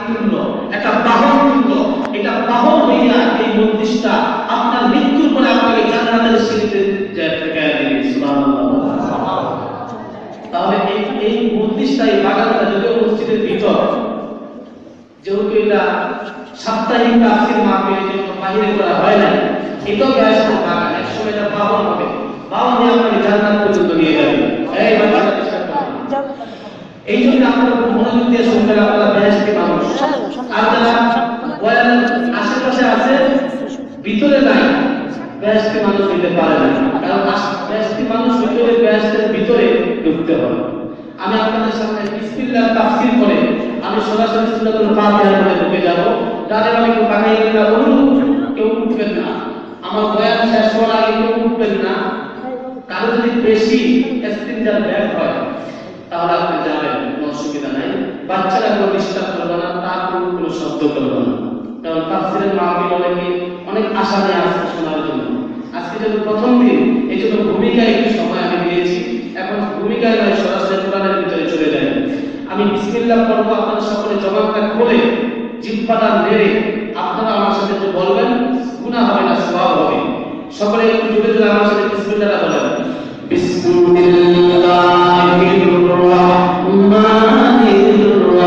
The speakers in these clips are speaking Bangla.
তুল্য, একটা বাহন তুল্য। এটা বাহন হইয়া এই মজলিসটা আপনার মৃত্যুর পরে আপনাকে জান্নাতের সিঁড়িতে ঠেকাইয়া দিবে। সুবহানাল্লাহ। তাহলে এই মজলিসটা, এই বাগানটা যদিও মসজিদের ভিতর, যেহেতু এটা সাপ্তাহিক তাফসীর মাহফিলের জন্য বাইরে করা হয় না, এটাও বেহেশতের বাগান। একসময় এটা বাহন হবে, বাহন নিয়ে আপনাকে জান্নাত পর্যন্ত নিয়ে যাবে। এই বাগানটা চেষ্টা করুন। এই জন্য আপনারা মনোযোগ দিয়ে শুনবেন, আপনারা বেহেশতি মানুষ। আর যারা বয়ানের আশেপাশে আছে, ভিতরে নাই, বেহেশতি মানুষ হইতে পারে না। কারণ বেহেশতি মানুষ ভিতরে, বেহেশতের ভিতরে ঢুকতে হবে। আমি আপনাদের সামনে বিসমিল্লাহ তাফসীর করে আমি সরাসরি সূরাতুল ফাতিহা পড়ে ঢুকে যাব। যাদের আমি কেউ বানাই না, কেউ উঠবেন না। আমার বয়ান শেষ হওয়ার আগে কেউ উঠবেন না। কারো যদি বেশি ইস্তিনজার ব্যাগ হয় তাহলে আপনি যাবেন, কোনো অসুবিধা নাই। বাচ্চারা কোনো ডিস্টার্ব করবে না, তার কোনো শব্দ করবে না। কারণ তাফসীরের মাহফিল অনেক আশা নিয়ে আসছে শোনার জন্য। আজকে যেহেতু প্রথম দিন, এই জন্য ভূমিকায় একটু সময় আমি দিয়েছি। এখন ভূমিকায় নয়, সরাসরি কোরআনের ভিতরে চলে যাই। আমি বিসমিল্লাহ পড়বো, আপনারা সকলে জবানটা খুলে জিহ্বাটা নেড়ে আপনারা আমার সাথে যে বলবেন, গুনাহ হবে না, সওয়াব হবে। সকলে একটু জোরে জোরে আমার সাথে বিসমিল্লাহ বলেন। বিসমিল্লাহির রহমানির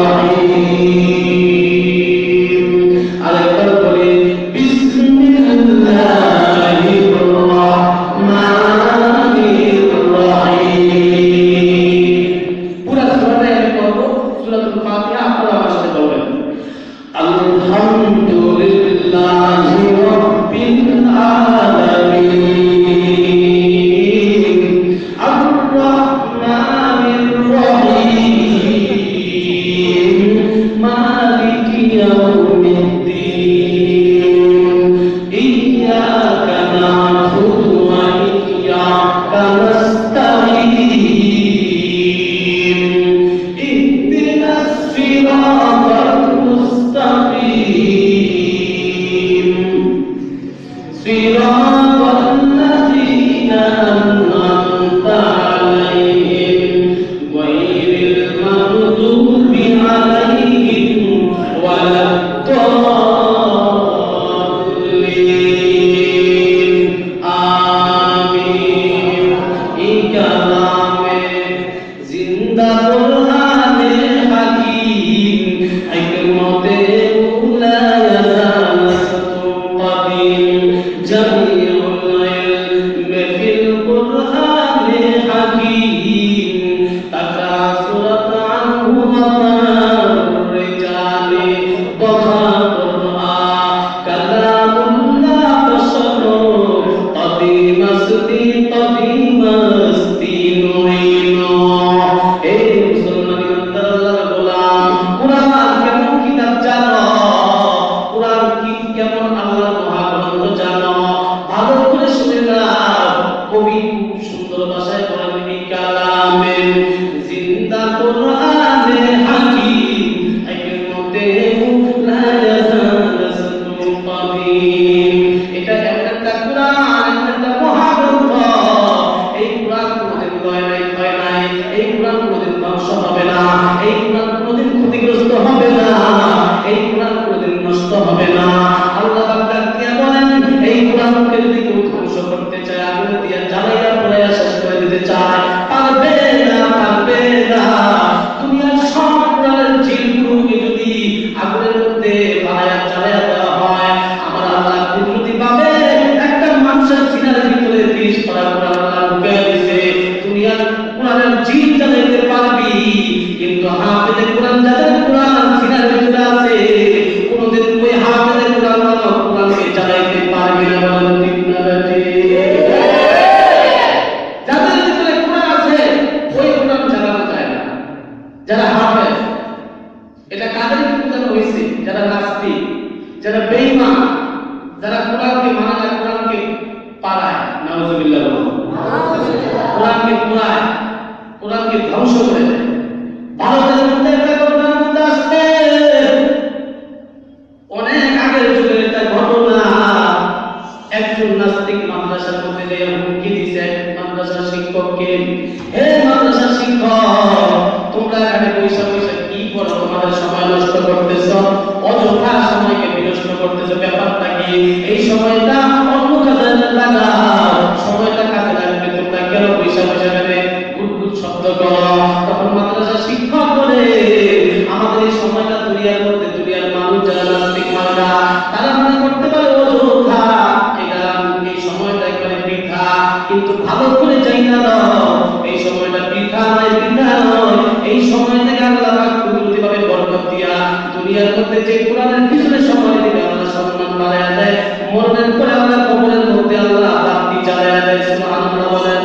রহিম। আরেকবার বলি, বিসমিল্লাহির রহমানির রহিম। পুরো সূরাটা আমি পড়ব, সূরাতুল ফাতিহা। আপনারা আমার সাথে বলবেন, আলহামদুলিল্লাহি রাব্বিল আলামিন। তোমরা এখানে পয়সা কি করো, তোমাদের সময় নষ্ট করতেছ। অযথা সময়কে বিনষ্ট করতেছো। ব্যাপারটা কি? এই সময়টা অন্য কাজে লাগাও, সময়টা কাজে লাগবে। তোমরা কেন পয়সা পয়সা করে গুটগুট শব্দ করো? তখন মাদ্রাসা শিক্ষক বলে আমাদের এই সময়টা দুনিয়ার মধ্যে, দুনিয়ার মানুষ যারা নাস্তিক মানরা তারা মনে করতে পারে অযথা, এটা এই সময়টা একবারে বৃথা। কিন্তু ভালো করে যাই না, এই সময়টা বৃথা নয়, বৃথা নয়। এই সময়টাকে আল্লাহ পাক কুদরতিভাবে বরকত দিয়া দুনিয়ার মধ্যে যে কোরআনের পিছনে সময় দিবে আল্লাহ সম্মান বাড়ায়া দেয়। মরণের পরে আল্লাহ কবরের মধ্যে আল্লাহ বাতি জ্বালায়া দেয়। সুবহানাল্লাহ বলেন।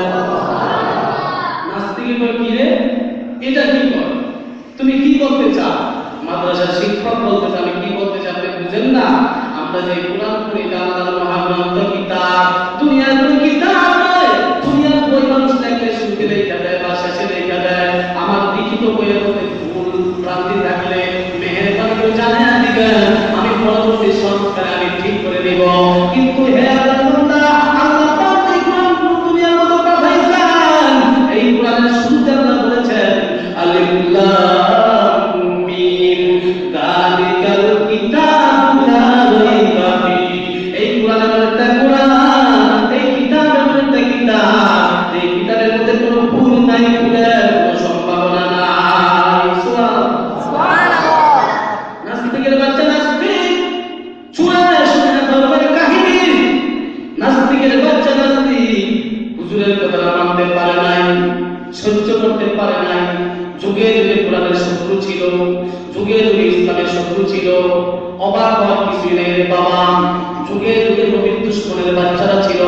নাস্তিক বলে কি রে, এটা কি করে? তুমি কি বলতে চাও? মাদ্রাসার শিক্ষক বলতে চান, আমি কি বলতে চাই আপনি বুঝেন না? আমরা যে কোরআন পড়ি এটা আল্লাহর মহাগ্রন্থ কিতাব, দুনিয়ার কোন কিতাব নয়। দুনিয়ার বই মানুষ দেখলে শুনতে লেখা দেয় বা শেষে লেখা দেয়। আমার লিখিত বইয়ের মধ্যে ভুল ভ্রান্তি থাকলে মেহেরবানি করে জানিয়ে দিবেন, আমি পরবর্তী সংস্কারে আমি ঠিক করে দেব। কিন্তু হে আল্লাহর বান্দা, আল্লাহ পাক এই কোরআন দুনিয়ার মধ্যে পাঠাইছেন। এই কোরআনের শুরুতে আল্লাহ বলেছেন আলিফ লাম মিম যালিকাল কিতাবু লা রাইবা ফিহি। এই কোরআনের মধ্যে কোরআন, এই কিতাবের মধ্যে কিতাব, এই কিতাবের মধ্যে কোনো ভুল নাই, ভুলের কোনো সম্ভাবনা নাই। সুবহানাল্লাহ। নাস্তিকের বাচ্চা নাস্তিক, চুরায় শুনে ধর্মের কাহিনী। নাস্তিকের বাচ্চা নাস্তিক, হুজুরের কথা মানতে পারে নাই, সহ্য করতে পারে নাই। যুগে যুগে কোরআনের শত্রু ছিল, যুগে যুগে ইসলামের শত্রু ছিল। অবাক হওয়ার কিছু নেই রে বাবা। যুগে যুগে নবীর দুশমনের বাচ্চারা ছিল।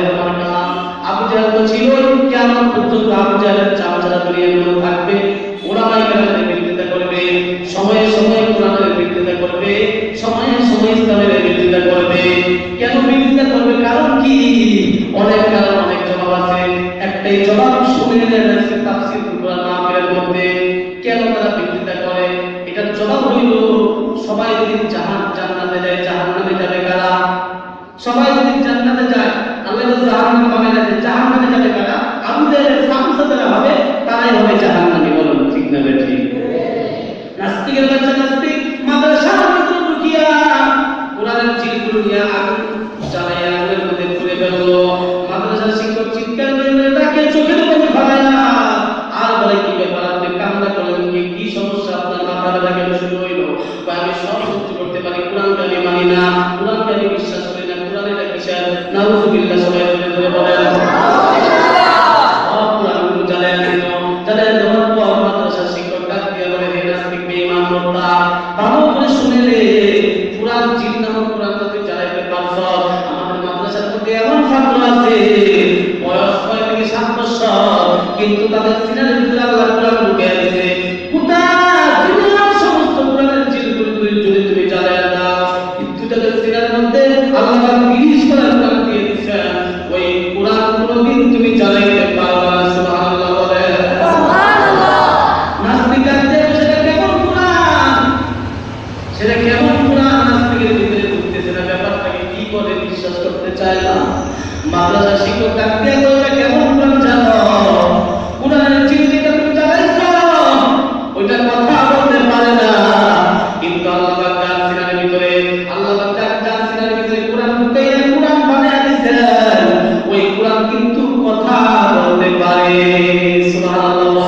আবু জাহেল তো ছিল, কিয়ামত পর্যন্ত আবু জাহেলের চামচারা দুনিয়ার মধ্যে থাকবে। ওলামায়ে কেরামের বিরোধিতা করবে, সময়ে সময়ে কোরআনের বিরোধিতা করবে, সময়ে সময়ে ইসলামের বিরোধিতা করবে। কেন বিরোধিতা করবে? কারণ কি? অনেক কারণ, অনেক জবাব আছে। একটাই জবাব শুনে নেন তাফসীর কোরআন মাহফিলের মধ্যে কেন তারা বিরোধিতা করে। এটার জবাব হইল, সবাই যদি জান্নাতে যায়, জাহান্নামে যাবে কারা? সবাই যদি জান্নাতে যায়, আল্লাহ তো জাহান্নামে বানায় আছে, জাহান্নামে যাবে কারা? আবু জাহেলের সামসাদারা হবে, তারাই হবে জাহান্নামী। বলুন ঠিক না বেঠিক? নাস্তিকের বাচ্চা নাস্তিক মাদ্রাসার ভিতরে ঢুকিয়া কোরআনের জিলগুলো নিয়ে আগুন জ্বালাইয়া আগুনের মধ্যে পুড়ে ফেললো। মাদ্রাসার শিক্ষক চিৎকার করে তাকে চোখের মধ্যে ফালাইয়া আর বলে, কি ব্যাপার, আপনি কান্না করেন কি সমস্যা, আপনার মাথা ব্যথা কেন শুরু হইলো? আমি সব সহ্য করতে পারি, কোরআনকে আমি মানি না, কোরআনকে আমি বিশ্বাস করি না, কোরআন এটা কিসের? নাউযুবিল্লাহ। সবাই ধরে বলেন সব কোরআনগুলো জ্বালাইয়া দিল। জ্বালাইয়া দেওয়ার পর মাদ্রাসার শিক্ষক ডাক দিয়া বলে, হে নাস্তিক বেঈমান মুর্তা, ভালো করে শুনে নে, কোরআন জিন নামক কোরআনটা তুই জ্বালাইতে পারছ। আমাদের মাদ্রাসার মধ্যে এমন ছাত্র আছে বয়স 6 থেকে 7 বছর, কিন্তু তাদের সিনার ভিতরে আল্লাহ কোরআন ঢুকিয়ে দিয়েছে। গোটা দুনিয়ার সমস্ত কোরআনের জিনগুলো যদি তুমি জ্বালাইয়া দাও, কিন্তু তাদের সিনার মধ্যে আল্লাহ পাক 30 কোরআন দিয়ে দিয়েছেন। ওই কোরআন কোনদিন তুমি জ্বালাইতে পারবে না। সুবহানাল্লাহ বলে। সুবহানাল্লাহ। নাস্তিক আছে, সেটা কেমন কোরআন? সেটা কেমন কোরআন? নাস্তিকের ভিতরে ঢুকতেছে না, ব্যাপারটাকে কি করে বিশ্বাস করতে চায় না। মাদ্রাসা শিক্ষক ডাকতে ওইটা কেমন কোরআন জানো? কোরআনের চিঠিটা তুমি জ্বালাইছো, ওইটা কথা বলতে পারে না। কিন্তু আল্লাহ পাক তার সিনার ভিতরে, আল্লাহ পাক তার সিনার ভিতরে কোরআন ঢুকাইয়া কোরআন বানায়া দিয়েছেন। ওই কোরআন কিন্তু কথা বলতে পারে। সুবহানাল্লাহ।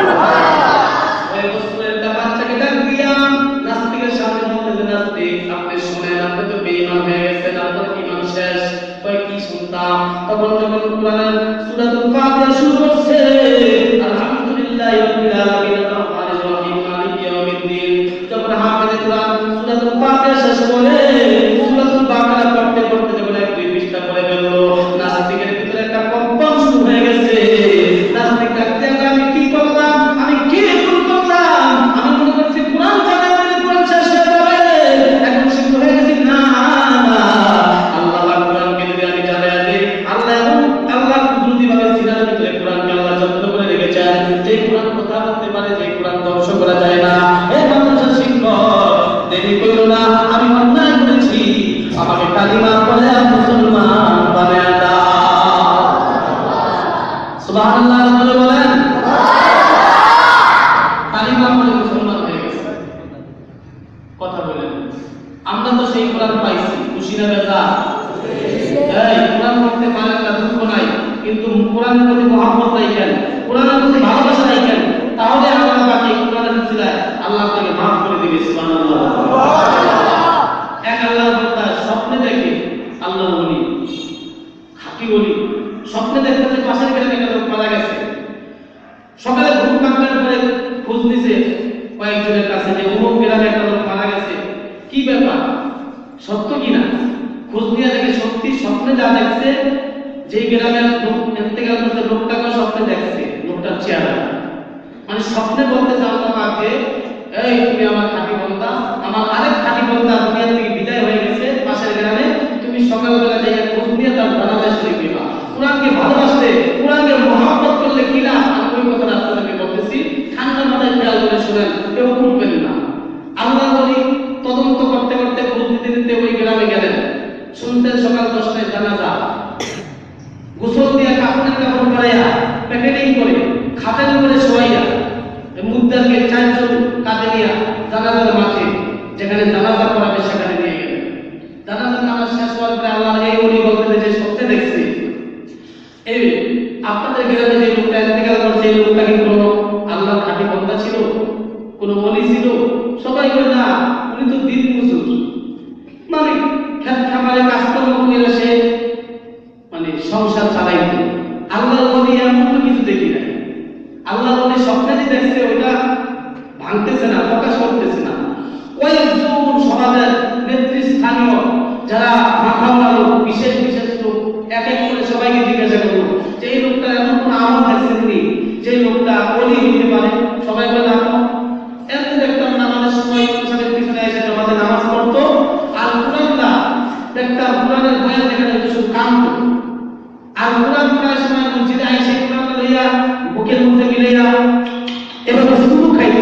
ওই বছরের একটা বাচ্চাকে ডাক দিয়া নাস্তিকের সামনে বলতেছে, নাস্তিক আপনি শুনেন, আপনি তো বেঈমান হয়ে গেছেন, আপনার ঈমান শেষ। কয় কি শুনতাম? তখন যখন কোরআনের সূরাতুল ফাতিহা শুরু করছে, আলহামদুলিল্লাহি রাব্বিল আলামিন আর-রাহমানির রহিম মালিকি ইয়াউমিদ্দিন, যখন হাফেজে কোরআন সূরাতুল ফাতিহা শেষ করে সূরাতুল বাকারা পড়তে পড়তে যখন 1-2 পৃষ্ঠা পড়ে গেল, নাস্তিকের ভিতরে একটা কম্পন শুরু হয়ে গেছে। নাস্তিক ডাকতে, আমি কি করলাম? আমি কি ভুল করলাম? আমি মনে করছি কোরআন জানা মানে কোরআন শেষ হয়ে যাবে, এখন সিদ্ধ হয়ে গেছি। না না, আল্লাহ কোরআনকে যদি আমি জ্বালাইয়া দিই, আল্লাহ কুদরতিভাবে সিনার ভিতরে কোরআনকে আল্লাহ যত্ন করে রেখেছেন। যে কোরআন কথা বলতে পারে, যে কোরআন ধ্বংস করা যায় না। হে মাদ্রাসার শিক্ষক, দেরি কইরো না, আমি অন্যায় করেছি, আমাকে কালিমা পড়ে মুসলমান বানায়া দাও। সুবহানাল্লাহ বলেন। কালিমা পড়ে মুসলমান হয়ে গেছে, কথা বলেন। আমরা তো সেই কোরআন পাইছি, খুশি না বেজা? এই কোরআন পড়তে পারেন না, দুঃখ নাই, কিন্তু কোরআনের প্রতি মহব্বত রাখেন, কোরআনের প্রতি ভালোবাসা রাখেন, তাহলে আল্লাহ পাক এই কোরআনের উসিলায় আল্লাহ আপনাকে মাফ করে দিবে। সুবহানাল্লাহ। এক আল্লাহর বান্দা স্বপ্নে দেখে, আল্লাহর ওলি, খাঁটি ওলি, স্বপ্নে দেখতেছে পাশের গ্রামে একটা লোক মারা গেছে। সকালে ঘুম ভাঙার পরে খোঁজ নিছে কয়েকজনের কাছে যে অমুক গ্রামে একটা লোক মারা গেছে, কি ব্যাপার, সত্য কিনা? খোঁজ নিয়ে দেখে সত্যি, স্বপ্নে যা দেখছে, যে গ্রামের লোক ইন্তেকাল করছে লোকটাকে স্বপ্নে দেখছে, লোকটার চেহারা, মানে স্বপ্নে বলতেছে আল্লাহ পাককে, এই তুমি আমার খাঁটি বান্দা, আমার আরেক খাঁটি বান্দা দুনিয়া থেকে বিদায় হয়ে গেছে পাশের গ্রামে, তুমি সকালবেলা যাইয়া খোঁজ নিয়ে তার জানাজা শরীফ দিবা। কোরআনকে ভালোবাসলে, কোরআনকে মহব্বত করলে কি না, আমি ওই কথাটা আপনাদেরকে বলতেছি, ঠান্ডা মাথায় খেয়াল করে শুনেন, কেউ ভুলবেন না। আল্লাহ বলি তদন্ত করতে করতে খোঁজ দিতে দিতে ওই গ্রামে গেলেন, শুনতেন সকাল 10টায় জানাজা, গোসল দিয়ে কাপড়ের কাপড় পরাইয়া প্যাকেটিং করে খাটের উপরে শোয়াইয়া মুদ্দারকে 4 জন কাঁধে নিয়ে জানাজার মাঠে যেখানে জানাজা করাবে সেখানে নিয়ে গেলেন। জানাজার নামাজ শেষ হওয়ার পরে আল্লাহ এই ওলি বলতে যে সত্যি দেখছি, এই আপনাদের গ্রামে যে লোকটা ইন্তেকাল করছে এই লোকটা কি কোনো আল্লাহর খাঁটি বান্দা ছিল, কোনো ওলি ছিল? সবাই বলে না, উনি তো দিন মজুর, মানে খেত খামারে কাজকর্ম করে সে মানে সংসার চালাইত। আল্লাহর ওলি এমন তো কিছু দেখি নাই। আল্লাহর ওলি স্বপ্নে দেখছে, ওইটা ভাঙতেছে না, প্রকাশ করতেছে না। কয়েকজন সমাজের নেতৃস্থানীয় যারা মাথাওয়ালা লোক, বিশেষ বিশেষ লোক, এক এক করে সবাইকে জিজ্ঞাসা করলো যে এই লোকটা এমন কোন আমল দেখছেন নি যে লোকটা ওলি হইতে পারে? সবাই বলে আমল। এমনি দেখতাম নামাজের সময় ইমামের পিছনে এসে নামাজে নামাজ পড়তো, আর কোরআনটা দেখতাম কোরআনের বয়ান যেখানে শুধু কাঁদতো, আর কোরআন পড়ার সময় মসজিদে আইসে কোরআন লইয়া বুকের মধ্যে মিলাইয়া এভাবে চুমু খাইতো,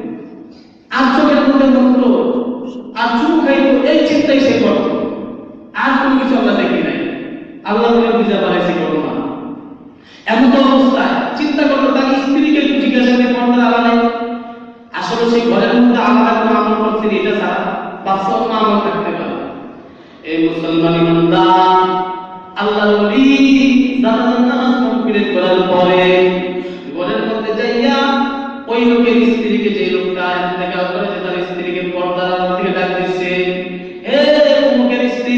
আর চোখের মধ্যে মুখত আর চুমু খাইতো, এই চিন্তাই সে করতো। আর কোনো কিছু আমরা দেখি নাই। আল্লাহ বলে বুঝা পারাইছে ঘটনা। এমন তো অবস্থায় চিন্তা করতো, তার স্ত্রীকে একটু জিজ্ঞাসা করে পর্দার আড়ালে আসলে সেই ঘরের মধ্যে আলাদা কোনো আমল করছেন, এটা ছাড়া বাস্তব কোনো আমল থাকতে পারে। এই মুসলমান ইমানদার আল্লাহর ওলি জানাজার নামাজ কমপ্লিট করার পরে ঘরের মধ্যে যাইয়া ওই লোকের স্ত্রীকে, যে লোকটা ইন্তেকাল করেছে তার স্ত্রীকে পর্দার আড়াল থেকে ডাক দিচ্ছে, হে অমুকের স্ত্রী,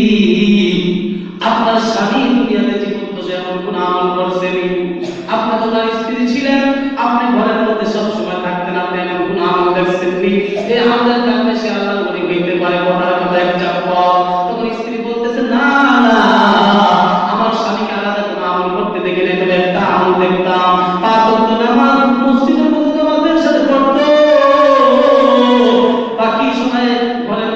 আপনার স্বামী দুনিয়াতে জীবন তো এমন কোন আমল করছেন? আপনার ওনার স্ত্রী ছিলেন, আপনি ঘরের মধ্যে সব সময় থাকতেন, আপনি এমন কোন আমল দেখছেন নি এই আমলের কারণে সে আল্লাহর ওলি হইতে পারে? কথার কথা এক চাপড়। তখন স্ত্রী বলতেছে, না না, আমার স্বামীকে আলাদা কোন আমল করতে দেখে নাই, তবে একটা আমল দেখতাম, 5 ওয়াক্ত নামাজ মসজিদের মধ্যে জামাতের সাথে পড়তো, বাকি সময়ে ঘরের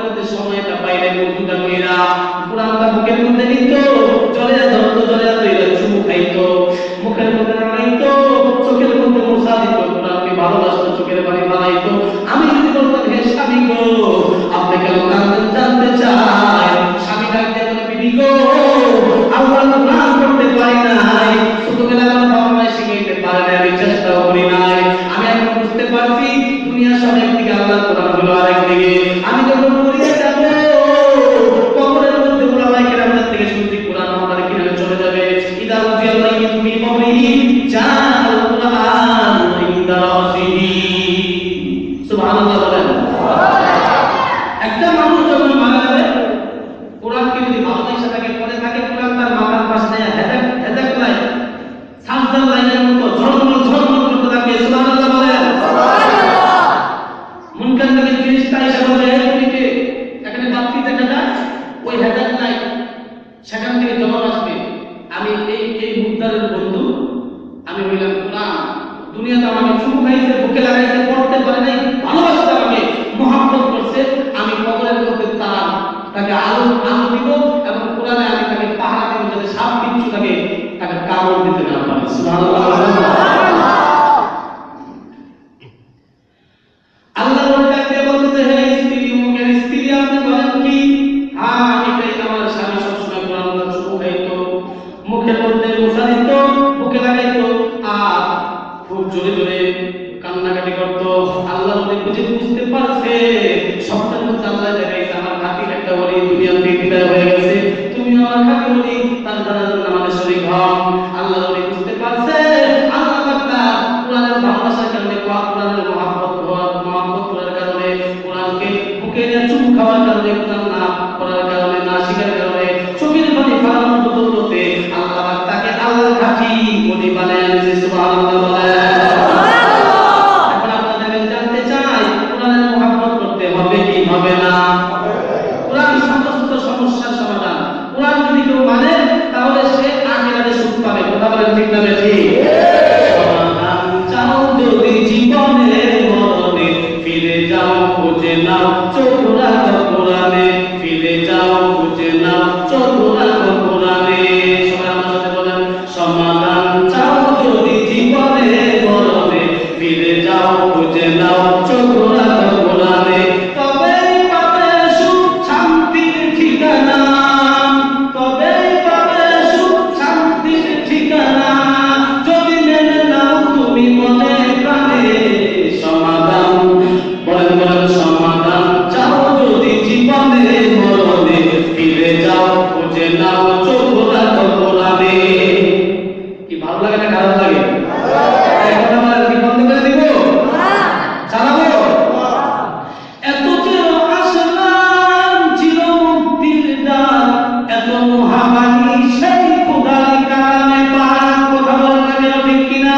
বলি তার জানাজার নামাজে শরীক হন। আল্লাহ নবী বুঝতে পারছে আল্লাহ পাক কোরআনের ভালোবাসার কারণে, কোরআনের মহব্বত করার কারণে, কোরআনকে বুকে নিয়ে চুপ খাওয়ার কারণে, কোরআন না পড়ার কারণে, না শিখার কারণে, চোখের পানি ফেলানোর বদৌলতে আল্লাহ পাক তাকে আল্লাহ খাঁটি বলি বানায় এনেছে। সুবহানাল্লাহ বলেন। এখন আপনাদের জানতে চাই কোরআনের মহব্বত করতে হবে কি হবে না? কোরআন সমস্ত সমস্যার সমাধান। কোরআন যদি কেউ মানে তাহলে সে আখিরাতে সুখ পাবে। কথা বলেন ঠিক না ঠিক? সমাধান চাও যদি জীবনে মরণে, ফিরে যাও খুঁজে নাও চোখ রাখো কোরআনে, ফিরে যাও খুঁজে নাও চোখ রাখো কোরআনে। সবাই আমার সাথে বলেন সমাধান চাও যদি জীবনে মরণে, ফিরে যাও খুঁজে নাও চোখ রাখো কোরআনে, তবেই পাবে সুখ শান্তির ঠিকানা, তবেই পাবে সুখ শান্তির ঠিকানা, যদি মেনে নাও তুমি মনে প্রাণে। সমাধান বলেন বলেন সমাধান চাও যদি জীবনে মরণে, ফিরে যাও খুঁজে নাও চোখ রাখো কোরআনে। কি ভালো লাগে না খারাপ লাগে? এখন আমরা কি বন্ধ করে দিব? চালাবো? এত চির আসলাম চির মুক্তির দ্বার, এত মহাবাণী সেই খোদার কালামে পাক। কথা বলেন না কেন ঠিক কিনা?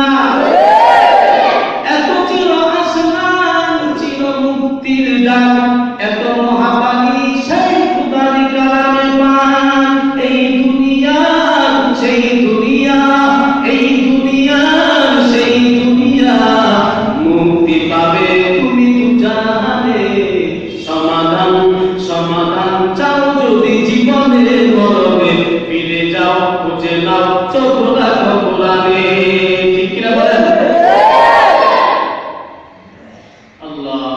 এত চির আসলাম চির মুক্তির দ্বার, এত মহাবাণী সেই খোদার কালামে পাক। এই দুনিয়া সেই দুনিয়া, এই দুনিয়া সেই দুনিয়া, মুক্তি পাবে তুমি তো জানে। সমাধান সমাধান চাও যদি জীবনে মরণে, ফিরে যাও খুঁজে নাও চোখ রাখো কোরআনে। ঠিক কিনা বলেন? আল্লাহ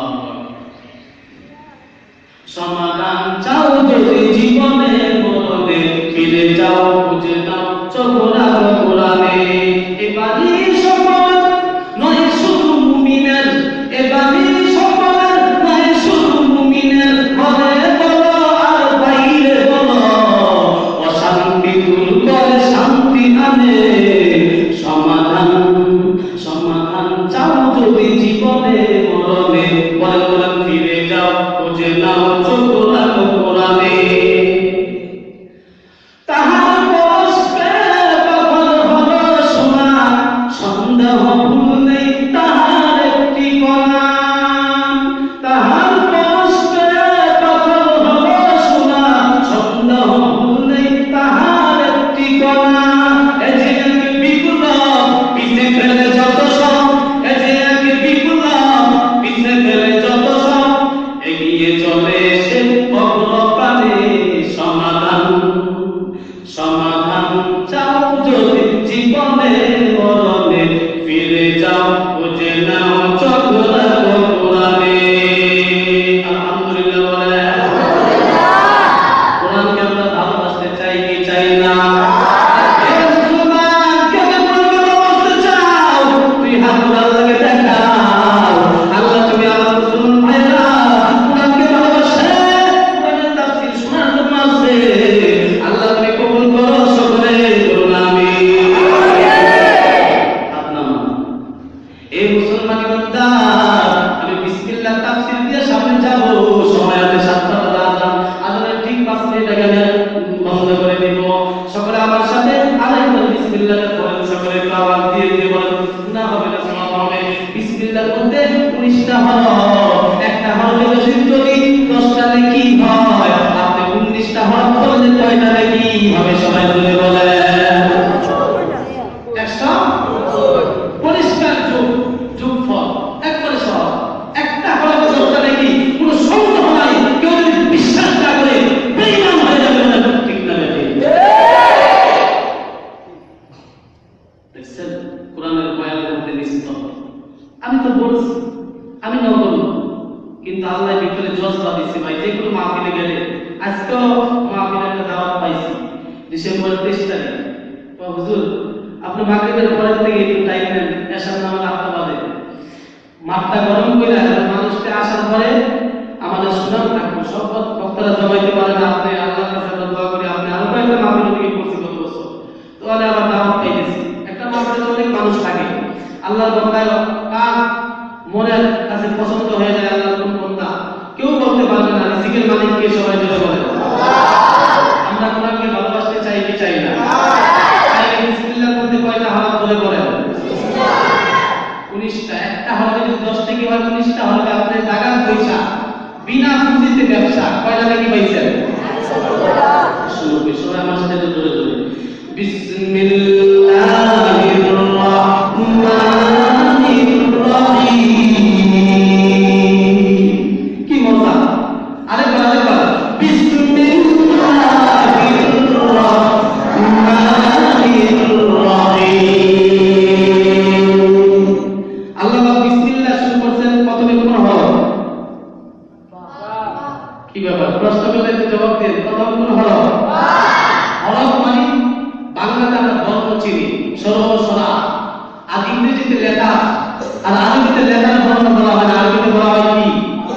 সমাধান চাও যদি জীবনে মরণে, ফিরে যাও খুঁজে নাও চোখ রাখো কোরআনে। এবারই সফল নয় শুধু মুমিনের, এবারই সফল নয় শুধু মুমিনের, ঘরে বলো আর বাইরে বলো, অশান্তি দূর করে শান্তি আনে। সমাধান সমাধান চাও যদি জীবনে মরণে, বলেন বলেন ফিরে যাও খুঁজে নাও চোখ রাখো কোরআনে। তাহার পরশে কখন হলো সোনা, সন্দেহ ভুল নেই তাহার একটি কণা। তাহার পরশে কখন হলো সোনা, সন্দেহ ভুল নেই তাহার একটি কণা। এ যে এক বিপ্লব পিছে ফেলে যত সব, এ যে এক বিপ্লব পিছে ফেলে যত সব, এগিয়ে চলে সে অগ্রপ্রাণে। সমাধান সমাধান চাও যদি জীবনে মরণে, ফিরে যাও খুঁজে নাও চোখ রাখো কোরআনে। আলহামদুলিল্লাহ বলেন। কোরআনকে আমরা ভালোবাসতে চাই কি চাই না? হে মুসলমান, কেউ কোরআনকে ভালোবাসতে চাও? তুই হাত আল্লাহকে দেখাও। আল্লাহ তুমি আমার মুসলমান ভাইরা কোরআনকে ভালোবাসে, কোরআনের তাফসীর শোনার জন্য আছে। আল্লাহ তুমি কবুল করো, সকলে বলুন আমিন। হাত নামান। এই মুসলমান ইমানদার, আমি বিসমিল্লাহ তাফসীর দিয়ে সামনে যাব। সময় আছে 7টা বাজে আজান, আজানের ঠিক 5 মিনিট আগে আমি বন্ধ করে দিব। সকলে আমার সাথে আরেকবার বিসমিল্লাহ পড়েন। সকলে একটু আওয়াজ দিয়ে দিয়ে বলেন, না হবে না শোনা হবে। বিসমিল্লাহর মধ্যে 19টা হরফ, একটা হরফে যদি 10টা নেকি হয়, আপনি 19টা হরফ পড়লে কয়টা নেকি হবে? সবাই বলে বলেন 100। পরিষ্কার যোগ যোগফল একবারে সহজ। একটা হরফে 10টা নেকি, কোনো সন্দেহ নাই। কেউ যদি বিশ্বাস না করে বেঈমান হয়ে যাবে না। ঠিক না বেঠিক? দেখছেন কোরআনের বয়ানের মধ্যে নিশ্চিত। আমি তো বলছি আমি নকল, কিন্তু আল্লাহ ভিতরে জজবা দিছে ভাই। যে কোনো মাহফিলে গেলে, আজকেও মাহফিলে একটা দাওয়াত পাইছি ডিসেম্বরের 23 তারিখ। তো হুজুর আপনি মাগরিবের পরের থেকে একটু টাইম নেন, এশার নামাজ 8টা বাজে, মাঠটা গরম করে মানুষকে আসার পরে আমাদের সুনাম থাকবে। সব বক্তারা জমাইতে পারে না, আপনি আল্লাহর কাছে দোয়া করি আপনি আরো কয়েকটা মাহফিলে আল্লাহর বান্দা কার মনের কাছে পছন্দ হয়ে যায় আল্লাহর কোন বান্দা কেউ বলতে পারবে না রিজিকের মালিক কে সবাই জোরে বলে আমরা কোরআনকে ভালোবাসতে চাই কি চাই না চাইলে বিসমিল্লাহ বলতে কয়টা হরফ জোরে বলেন 19টা একটা হরফে যদি 10 থেকে হয় 19টা হরফে আপনি জাগাত পয়সা বিনা পুঁজিতে ব্যবসা কয়টা নাকি পাইছেন শুরু সবাই আমার সাথে জোরে জোরে বিসমিল্লাহির রাহমানির রহিম কি মজা আরেকবার বিসমিল্লাহির রাহমানির রহিম আল্লাহ বিসমিল্লাহ শুরু করছেন প্রথমে কোন হরফ কি ব্যাপার প্রশ্ন করলে জবাব দিন প্রথম কোন হরফ হরফ মানে বাংলাতে আমরা বর্ণ চিনি সরল সরা আর ইংরেজিতে লেটার আর আরবিতে লেটার বর্ণ বলা হয় না আরবিতে বলা হয় কি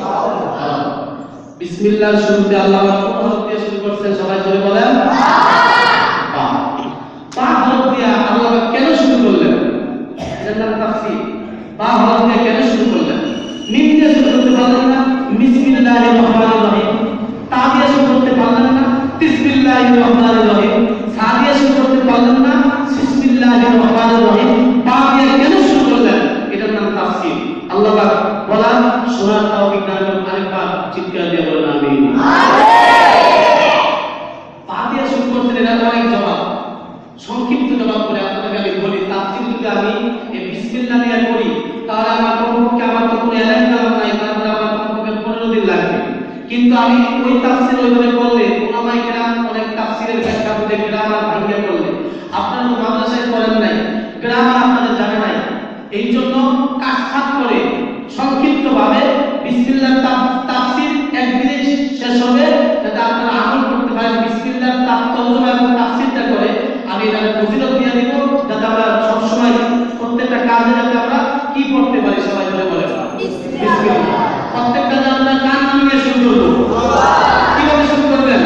বিসমিল্লাহ শুরুতে আল্লাহ কোন হরফ দিয়ে শুরু করছেন সবাই জোরে বলেন বা বা হরফ দিয়ে আল্লাহ কেন শুরু করলেন এর নাম তাফসীর বা হরফ দিয়ে কেন শুরু করলেন মিম দিয়ে শুরু করতে পারলেন না বিসমিল্লাহির রহমানির রহিম তা দিয়ে শুরু করতে পারলেন না বিসমিল্লাহির রহমানির রহিম সা দিয়ে শুরু করতে পারলেন না বিসমিল্লাহির রহমানির রহিম বা দিয়ে কেন শুরু করলেন এটার নাম তাফসীর আল্লাহ পাক বলেন সূরা তাওহীদ নামের আরেকবার চিৎকার দিয়ে বলেন আমিন বা দিয়ে শুরু করতে এটা অনেক জবাব সংক্ষিপ্ত জবাব করে আপনাদের আমি বলি তাফসীর যদি আমি এই বিসমিল্লাহ দিয়ে করি তাহলে আমার কমপক্ষে আমার তো কোনো এলাকা কালাম নাই তারপরে আমার কমপক্ষে 15 দিন লাগবে কিন্তু আমি ওই তাফসীর ওইভাবে করলে ওলামায়ে কেরাম অনেক তাফসীরের ব্যাখ্যা করে গ্রামার ভাঙিয়ে করলে আপনারা তো মাদ্রাসায় পড়েন নাই গ্রামার আপনাদের জানা নাই এইজন্য কাটছাঁট করে সংক্ষিপ্তভাবে বিসমিল্লাহর তাফসীর একদিনে শেষ হবে যাতে আপনারা আমল করতে পারেন বিসমিল্লাহর তর্জমা এবং তাফসীরটা করে আমি এটা ফজিলত দিয়ে দিব যাতে আমরা সব সময় প্রত্যেকটা কাজে যাতে আমরা কি পড়তে পারি সবাই বলে বিসমিল্লাহ প্রত্যেকটা কাজে আমরা কান নিয়ে শুরু করব কিভাবে শুরু করবেন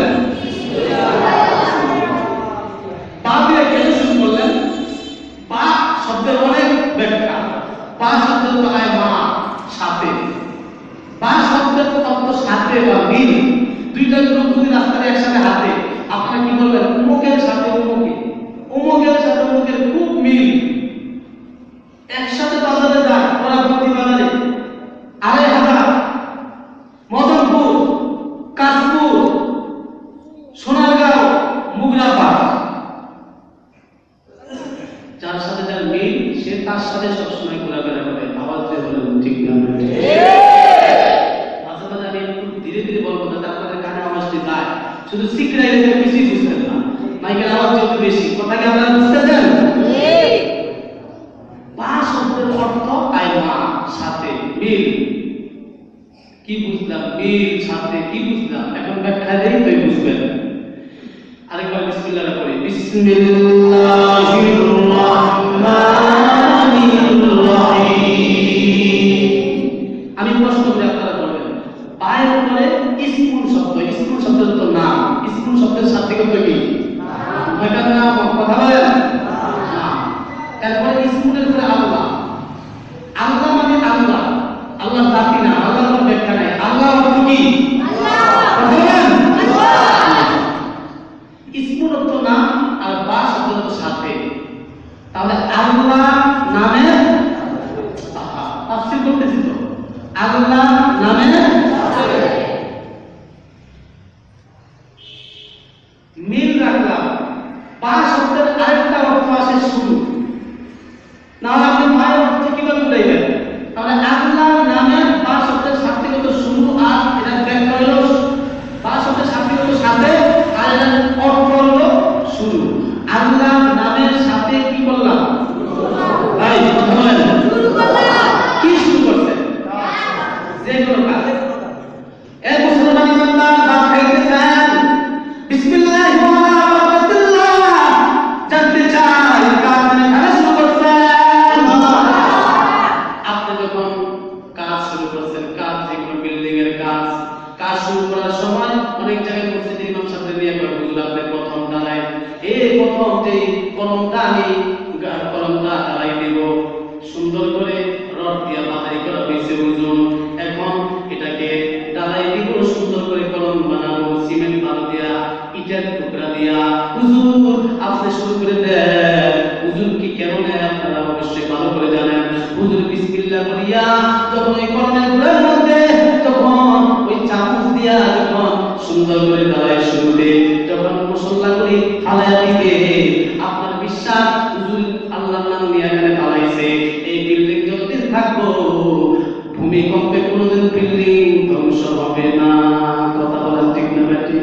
পা দিয়ে কেন শুরু করলেন পা শব্দের অনেক ব্যাখ্যা পা শব্দের তো হয় মা সাথে পা শব্দের অর্থ সাথে বা মিল দুইটা যদি রাস্তায় একসাথে হাতে আপনারা কি বলবেন উমুকের সাথে উমুকের সাথে উমুকের খুব মিল একসাথে বাজারে যায় ওরা প্রতি বাজারে 2,500 মদনপুর কাশপুর সোনারগাঁও মুগরাপাড় যার সাথে যার মিল সে তার সাথে সবসময় ঘোরাফেরা করে আওয়াজ দিয়ে বলেন ঠিক না মাঝে মাঝে আমি একটু ধীরে ধীরে বলবো যাতে আপনাদের কানে আওয়াজটি যায় শুধু সিকরাইলে কিছুই বুঝতেন না মাইকের আওয়াজ যত বেশি কথা কি আপনারা বুঝতেছেন পা শব্দের অর্থ আইমা সাথে মিল কি বুঝলাম মিল সাথে কি বুঝলাম এখন ব্যাখ্যা দেই তুই বুঝবেন আরেকবার বিসমিল্লাহ পড়ি বিসমিল্লাহির রাহমানির রহিম আমি প্রশ্ন করে আপনারা বলবেন পায়ের উপরে ইসমুল শব্দের তো নাম ইসমুল শব্দের সাথে কত কি ওইটার নাম কথা বলেন তারপরে ইসমুলের উপরে আল্লাহ মানে আল্লাহ আল্লাহর জাতি না আল্লাহর কোনো ব্যাখ্যা নাই আল্লাহ অর্থ কি ইসমুল অর্থ নাম আর বা শব্দের অর্থ সাথে তাহলে আল্লাহ নামে তাফসীর করতেছি তো আল্লাহ নামে মিল রাখলাম বা শব্দের আরেকটা অর্থ আছে শুরু না হলে আপনি মায়ের অর্থ কিভাবে বুঝাইবেন তাহলে আল্লাহ নামের বা শব্দের সাথে কত শুরু আর এটা ব্যাখ্যা হলো বা শব্দের সাথে কত সাথে আর এটার অর্থ হলো শুরু আল্লাহ নামের সাথে কি করলাম ভাই কথা বলেন শুরু করলাম কি শুরু করতে যে কোনো কাজ এই মুসলমান ইমানদার ভাত খাইতে চান বিসমিল্লাহির রহমানির জানতে চাই কাজ মানে খানা শুরু করছেন আপনি যখন কাজ শুরু করছেন কাজ যেগুলো বিল্ডিং এর কাজ শুরু করার সময় অনেক জায়গায় মসজিদের ইমাম সাহেব দিয়ে কয় হুজুর আপনি প্রথম দাঁড়ায় এই প্রথম যে কলমটা আমি কলমটা দাঁড়াই দেব সুন্দর কেমন বানাবো, সিমেন্ট বালু দিয়া, ইটের টুকরা দিয়া, হুজুর আপনি শুরু করে দেন। হুজুর কি কেমন আপনারা অবশ্যই ভালো করে জানেন। হুজুর বিসমিল্লাহ করিয়া যখন ওই কর্মের গুলোর মধ্যে তখন ওই চামচ দিয়া যখন সুন্দর করে দাঁড়ায় শুরুতে যখন মশলা করি ফালাইয়া দিবে, আপনার বিশ্বাস হুজুর আল্লাহর নাম নিয়ে এখানে ফালাইছে, এই বিল্ডিং যতদিন থাকবো ভূমিকম্পে কোনোদিন বিল্ডিং ধ্বংস হবে না। কথা বলেন ঠিক না বেটি?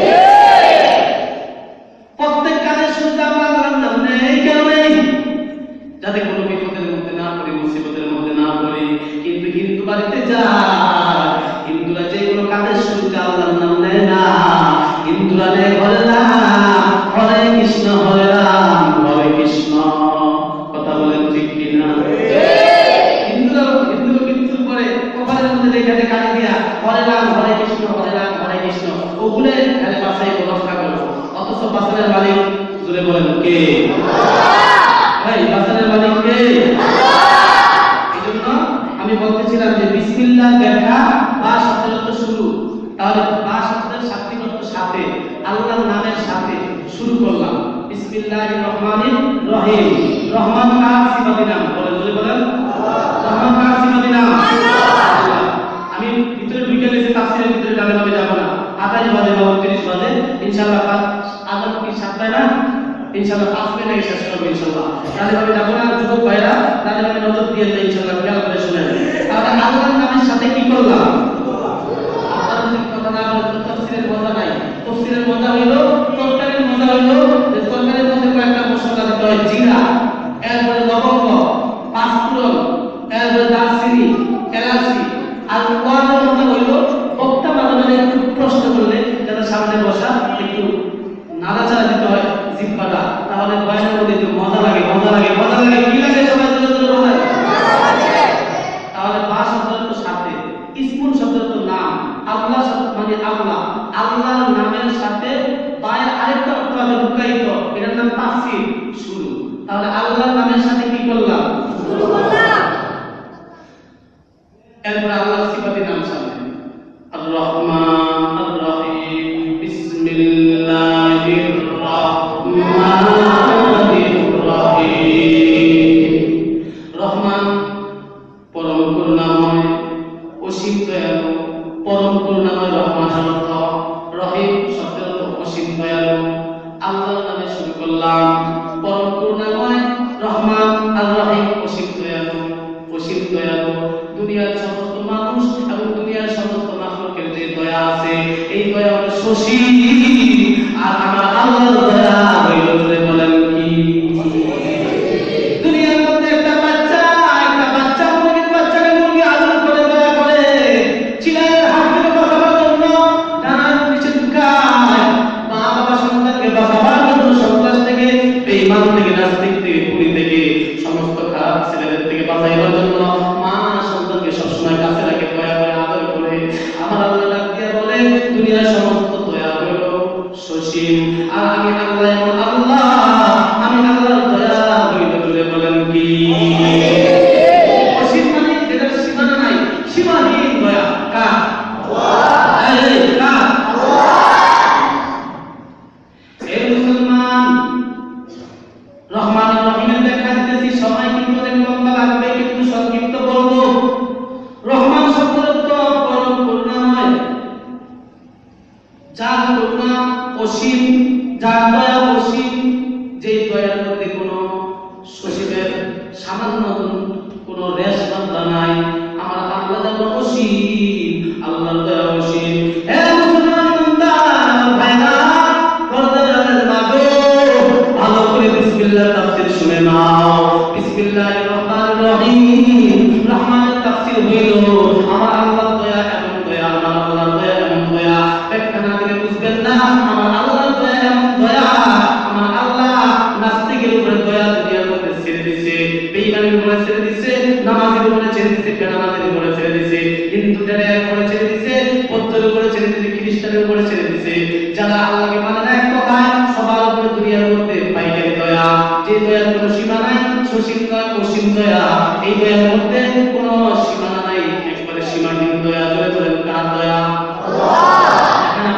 প্রত্যেক কাজের শুরুতে আমরা আল্লাহর নাম নেই, কেন নেই? যাতে কোনো বিপদের মধ্যে না পড়ি, মুসিবতের মধ্যে না পড়ি। কিন্তু হিন্দু বাড়িতে যা, হিন্দুরা যে কোনো কাজের শুরুতে আল্লাহর নাম নেয় না। হিন্দুরা নেয় হরে রাম, হরে কৃষ্ণ, হরে রাম, হরে কৃষ্ণ। কথা বলেন ঠিক কিনা? হিন্দুরা মৃত্যুর পরে কপালের মধ্যে লেখাতে কাটি দিয়া হরে রাম, হরে কৃষ্ণ, হরে রাম, হরে কৃষ্ণ, ওগুলো খালি বাসায় রক্ষা করো। অথচ বাসারের মালিক জুড়ে বলেন কে? ভাই বাসারের মালিক কে? এই জন্য আমি বলতেছিলাম যে বিসমিল্লাহ ব্যাখ্যা বা শব্দের অর্থ শুরু। তাহলে বা শব্দের শাব্দিক অর্থ সাথে, আল্লাহর নামের সাথে শুরু করলাম। বিসমিল্লাহির রহমানির রহিম। রহমান কার সিফাতি নাম? বলেন রহমান কার সিফাতি নাম? আল্লাহ। আমি ভিতরে ঢুকে গেছি, তাফসীরের ভিতরে যাবে যাব না। 28 বাজে বা 29 বাজে ইনশাআল্লাহ আজান কি 7টায় না? ইনশাআল্লাহ 5 মিনিটে শেষ করব ইনশাআল্লাহ। তাহলে আমি যাব না, যুবক ভাইরা তাহলে আমি নজর দিয়ে দেই ইনশাআল্লাহ, খেয়াল করে শুনেন। তাহলে আল্লাহর নামের সাথে কি করলাম? আপনারা যদি কথা না বলেন তো তাফসীরের মজা নাই। তাফসীরের মজা হইলো, তরকারির মজা হইলো যে তরকারির মধ্যে কয়েকটা মশলা দিতে হয়, জিরা, এরপরে লবঙ্গ, পাঁচফোড়ন, এরপরে দারচিনি, এলাচি। আর কোয়ানোর মজা হইলো বক্তা বানানোর একটু প্রশ্ন করলে যারা সামনে বসা একটু নাড়াচাড়া দিতে হয় জিহ্বাটা, তাহলে বয়ানের মধ্যে একটু মজা লাগে। কি লাগে? সবাই জোরে জোরে বলেন। তাহলে বা শব্দের তো সাথে, ইসমুল শব্দের তো নাম, আল্লাহ শব্দ মানে আল্লাহ, আল্লাহর নামের সাথে বায়ের আরেকটা অর্থ আছে লুকায়িত, এটার নাম তাফসীর, শুরু। তাহলে আল্লাহর নামের সাথে কি করলাম? শুরু করলাম। এরপর আল্লাহর সিফাতি নাম সামনে, আর রহমান, আর রহিম, বিসমিল্লাহির রহমানির রহিম। রহমান পরম করুণাময়, অসীম দয়ালু। পরম করুণাময় রহমানের অর্থ, রহিম শব্দের অর্থ অসীম দয়ালু। আল্লাহর নামে শুরু করলাম, পরম করুণাময় রহমান, আর রহিম অসীম দয়ালু। অসীম দয়ালু দুনিয়ার সমস্ত মানুষ এবং দুনিয়ার সমস্ত মাখলুকের যে দয়া আছে, এই দয়া হলো সসীম। আর আমার আল্লাহর দয়া হইল বলে বলেন কি? দুনিয়ার মধ্যে একটা বাচ্চা মুরগির বাচ্চাকে মুরগি আদর করে, দয়া করে, চিলায়ের হাত থেকে বাঁচাবার জন্য ডানার নিচে ঢুকায়। মা বাবা সন্তানকে বাঁচাবার জন্য সন্ত্রাস থেকে, বেঈমান থেকে, নাস্তিক থেকে, কুড়ি থেকে, সমস্ত খারাপ ছেলেদের থেকে বাঁচাইবার জন্য মা সন্তানকে সবসময় কাছে রাখে, দয়া করে, আদর করে। আমার আল্লাহ ডাক দিয়ে বলে দুনিয়ার সমস্ত দয়া হইল সসীম। আর আমি আল্লাহ এমন আল্লাহ, আমি আল্লাহর দয়া হইল বলে বলেন কি? অসীম মানে যেটার সীমানা নাই, সীমাহীন দয়া কার? মুসলমান, রহমান রহিমের ব্যাখ্যা দিতেছি। সময় কিন্তু অনেক লম্বা লাগবে, কিন্তু সংক্ষিপ্ত বলবো। রহমান শব্দের অর্থ পরম করুণাময়, যার করুণা অসীম, যার দয়া অসীম, যে দয়ার মধ্যে কোনো সসীমের সামান্য কোনো রেশ বাঁধা নাই। আমার আল্লাহ যেমন অসীম, আল্লাহর দয়া অসীম। হে মুসলমান ইমানদার ভাইরা, পর্দার মাগো, ভালো করে বিসমিল্লাহ তাফসীর শুনে নাও। বিসমিল্লাহির রহমানির রহিম। রহমানের তাফসীর হইল আমার আল্লাহর দয়া এমন দয়া, আমার আল্লাহর দয়া এমন দয়া। ব্যাখ্যা না দিলে বুঝবেন না। আমার আল্লাহর দয়া এমন দয়া, আমার আল্লাহ নাস্তিকের উপরে দয়া দুনিয়ার মধ্যে ছেড়ে দিয়েছে, বেঈমানের উপরে ছেড়ে দিয়েছে, নামাজের উপরে ছেড়ে দিয়েছে, বেনামাজের উপরে ছেড়ে দিয়েছে, হিন্দুদের উপরে ছেড়ে দিয়েছে, বৌদ্ধের উপরে ছেড়ে দিয়েছে, খ্রিস্টানের উপরে ছেড়ে দিয়েছে। যারা আল্লাহকে মানে না এক কথায়, সবার উপরে দুনিয়ার মধ্যে পাইকারি দয়া, যে দয়ার কোনো সীমা নাই, সসীম দয়া, অসীম দয়া। এই দয়ার মধ্যে কোনো সীমানা নাই, একবারে সীমাহীন দয়া। ধরে ধরেন কার দয়া?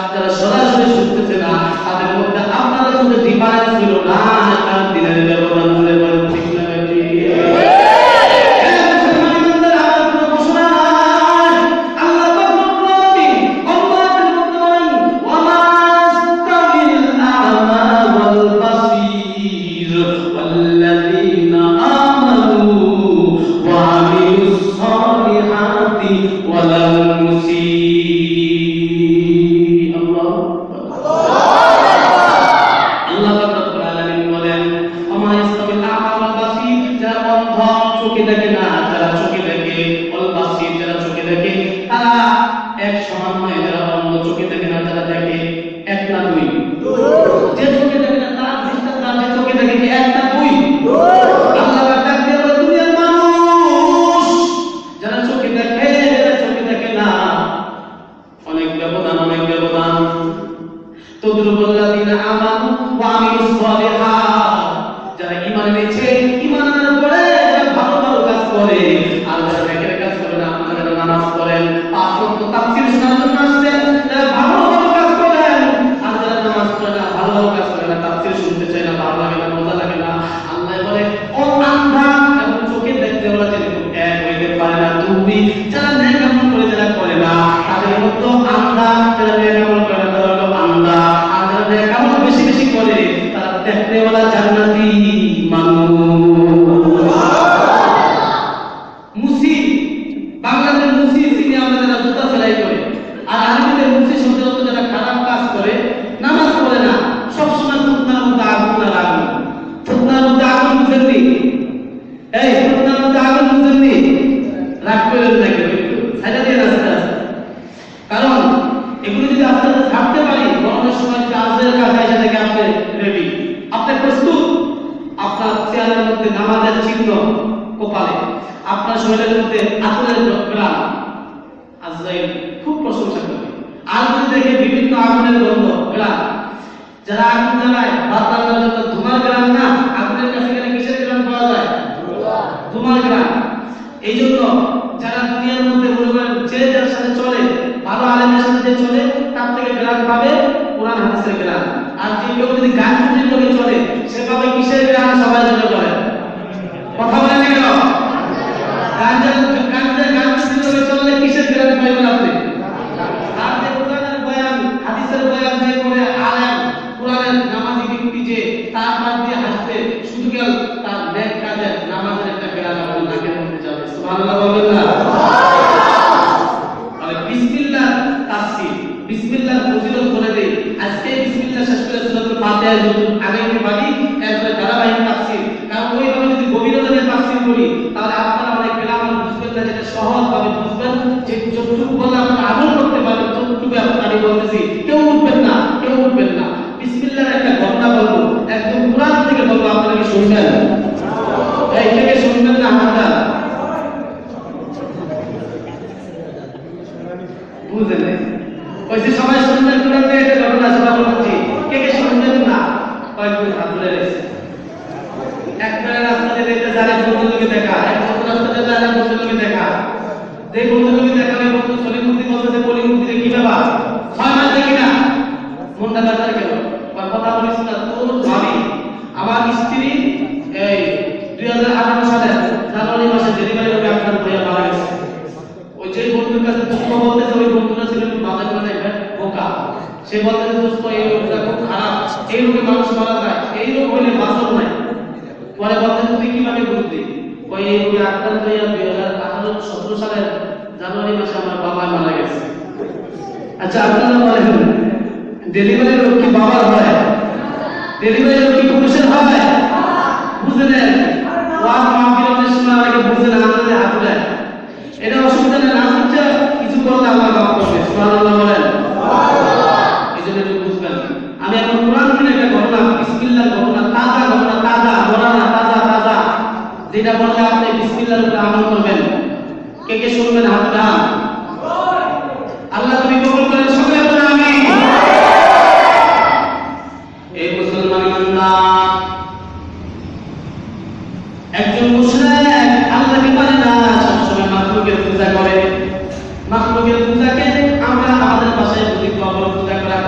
যারা সরাসরি শুনতেছে না, তাদের মধ্যে আপনাদের মধ্যে ডিফারেন্স ছিল না, কারণ দিনের ব্যবধান বলে বলেন ঠিক না ঠিক? মাখলুকের পূজাকে আমরা আমাদের ভাষায় বুঝি কবর পূজা করা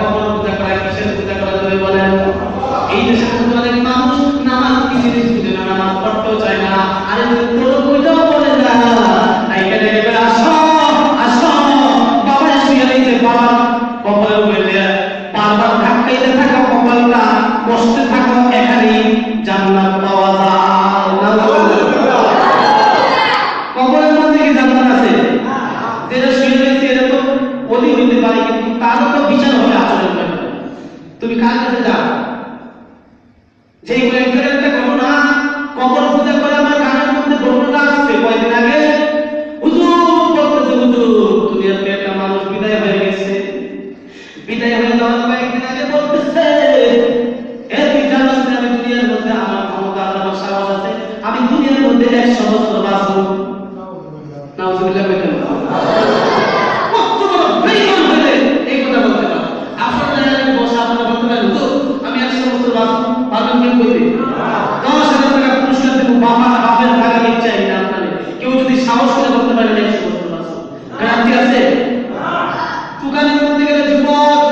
তুমি কার কাছে যাও? যে কয়েকদিন একটা ঘটনা, কবর পূজা করে আমার কানের মধ্যে ঘটনা আসছে কয়েকদিন আগে। হুজুর বলতেছে, হুজুর দুনিয়াতে একটা মানুষ বিদায় হয়ে গেছে। বিদায় হয়ে যাওয়ার কয়েকদিন আগে বলতেছে, তুই জানাস না আমি দুনিয়ার মধ্যে আমার ক্ষমতা, আমার সাহস আছে, আমি দুনিয়ার মধ্যে 100 বছর বাঁচব। নাউজুবিল্লাহ বলেন। কত বড় বেঈমান হলে এই কথা বলতে পারে? আপনারা জানেন বসে আপনারা বলতে পারেন, হুজুর আমি 100 বছর বাঁচব, পারবেন কেউ কইতে? 10,000 টাকা পুরস্কার দেব, বাপের টাকা নিতে চাই না আপনাদের। কেউ যদি সাহস করে বলতে পারে 100 বছর বাঁচব, গ্যারান্টি আছে? দোকানে করতে গেলে যুবক,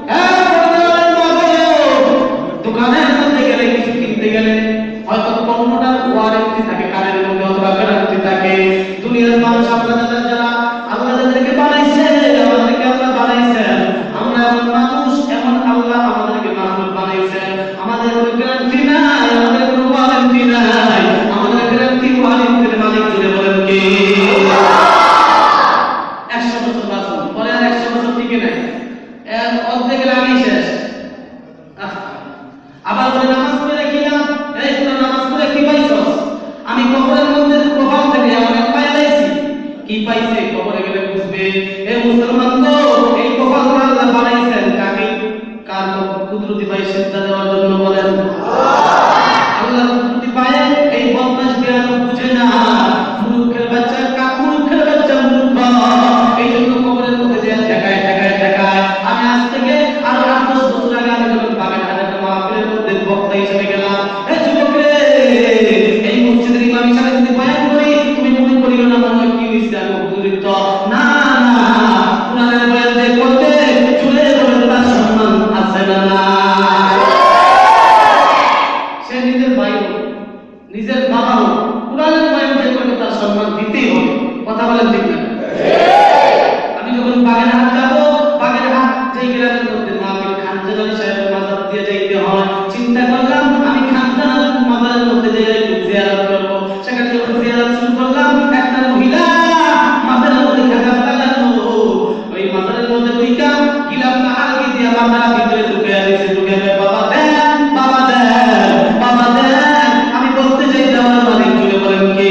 দোকানের মধ্যে গেলে কিছু কিনতে গেলে হয়তো পণ্যটার ওয়ারেন্টি থাকে, কারের মধ্যে অথবা গ্যারান্টি থাকে। দুনিয়ার মানুষ আপনারা যারা আল্লাহ যাদেরকে বানাইছে, আমাদেরকে আল্লাহ বানাইছেন, আমরা এমন মানুষ, এমন আল্লাহ আমাদেরকে মাহবুব বানাইছেন, আমাদের কোনো গ্যারান্টি নাই, আমাদের কোনো ওয়ারেন্টি নাই। আমাদের গ্যারান্টি ওয়ারেন্টির মালিক জুড়ে বলেন কে? 100 বছর বাঁচুন, পরে আর 100 বছর টিকে নাই, অর্ধেক আগেই শেষ। আবার বলে নামাজ পড়ে কি না, এই তোরা নামাজ পড়ে কি পাইছস? আমি কবরের মধ্যে কপাল থেকে অনেক পাইছি। কি পাইছে কবরে গেলে বুঝবে। এ মুসলমান তো এই কপাল আল্লাহ বানাইছেন কাকে? কার কুদরতি পাই সিজদা দেওয়ার জন্য বলেন? আল্লাহ কুদরতি পায় এই বদমাশ বিরানো বুঝে না, মূর্খের বাচ্চা, মূর্খের বাচ্চা মূর্খ। এই জন্য কবরের মধ্যে যে ঠেকায় ঠেকায় ঠেকায়। আমি আজ থেকে আরো 8-10 বছর আগে আমি যখন বাগেরহাটের মাহফিলের মধ্যে বক্তা হিসেবে গেলাম, এই যুবক রে, এই মসজিদের ইমাম হিসেবে যদি বয়ান করি তুমি মনে করিও না মনে কি হইছে আমি উপযুক্ত। না না, কোরআনের বয়ান যে করতে চলে বলেন তার সম্মান আছে না? না, সে নিজের ভাই হোক, নিজের বাবা হোক, কোরআনের বয়ান যে করতে তার সম্মান দিতেই হবে। কথা বলেন ঠিক না? আমি যখন বাগেরহাট যাবো, বাগেরহাট যেই গ্রামের মধ্যে মাহফিল খানজালাল সাহেবের মাজার দিয়ে যাইতে হয়, চিন্তা করলাম আমি খানজালাল মাজারের মধ্যে যেয়ে একটু জিয়ারত করব। সেখানে যখন জিয়ারত শুরু করলাম, একটা মহিলা মাজারের মধ্যে খাজাব লাগানো, ওই মাজারের মধ্যে ঢুকা গিলাফটা আলগি দিয়ে মাজারের ভিতরে ঢুকে আসছে। ঢুকে বাবা দেন, বাবা দেন, বাবা দেন। আমি বলতে চাই দেওয়ার মালিক জুড়ে বলেন কে?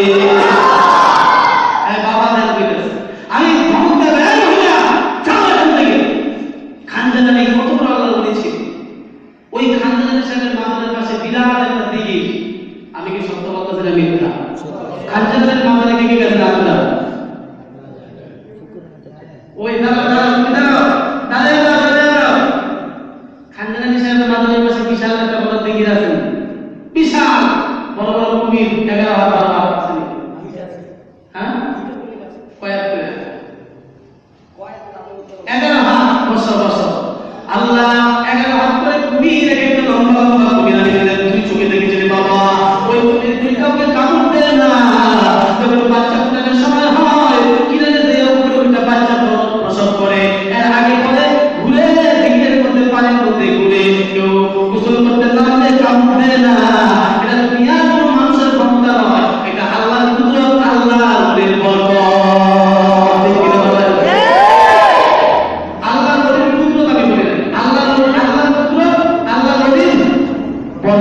বাবা দেন কইতেছে। আমি ভক্ত বের হইয়া যাও এখান থেকে। খানজালাল কত বড় আল্লাহ বলেছি। ওই খানজালাল সাহেবের মাজারের পাশে বিরাট একটা দিঘি। আমি কি সত্য বলতেছি না মিথ্যা? খানজালালের মাজারে কে কে গেছেন আপনারা? ওই খানজালাল সাহেবের মাজারের পাশে বিশাল একটা বড় দিঘি আছে, বিশাল বড় বড় কুমির, 11 হাত 12 হাত আছে। হ্যাঁ, কয়েক 11 হাত। আল্লাহ 11 হাত করে কুমির, একটা লম্বা লম্বা কুমির। আমি দুই চোখে দেখেছি বাবা, ওই কুমির দুই কাউকে কামড় দেয় না। যখন বাচ্চা ফুটানোর সময় হয়, কিনারে দিয়ে উপরে ওইটা বাচ্চা প্রসব করে, এর আগে পরে ঘুরে দিকের মধ্যে পানির মধ্যে ঘুরে কেউ গোসল করতে নামলে কামড় দেয় না। এটা দুনিয়ার কোনো মানুষের ক্ষমতা নয়, এটা আল্লাহর কুদরত, আল্লাহর বরকত। আল্লাহ নবীর কুদরত আমি বলি না, আল্লাহ কুদরত, আল্লাহ নবীর বরকত।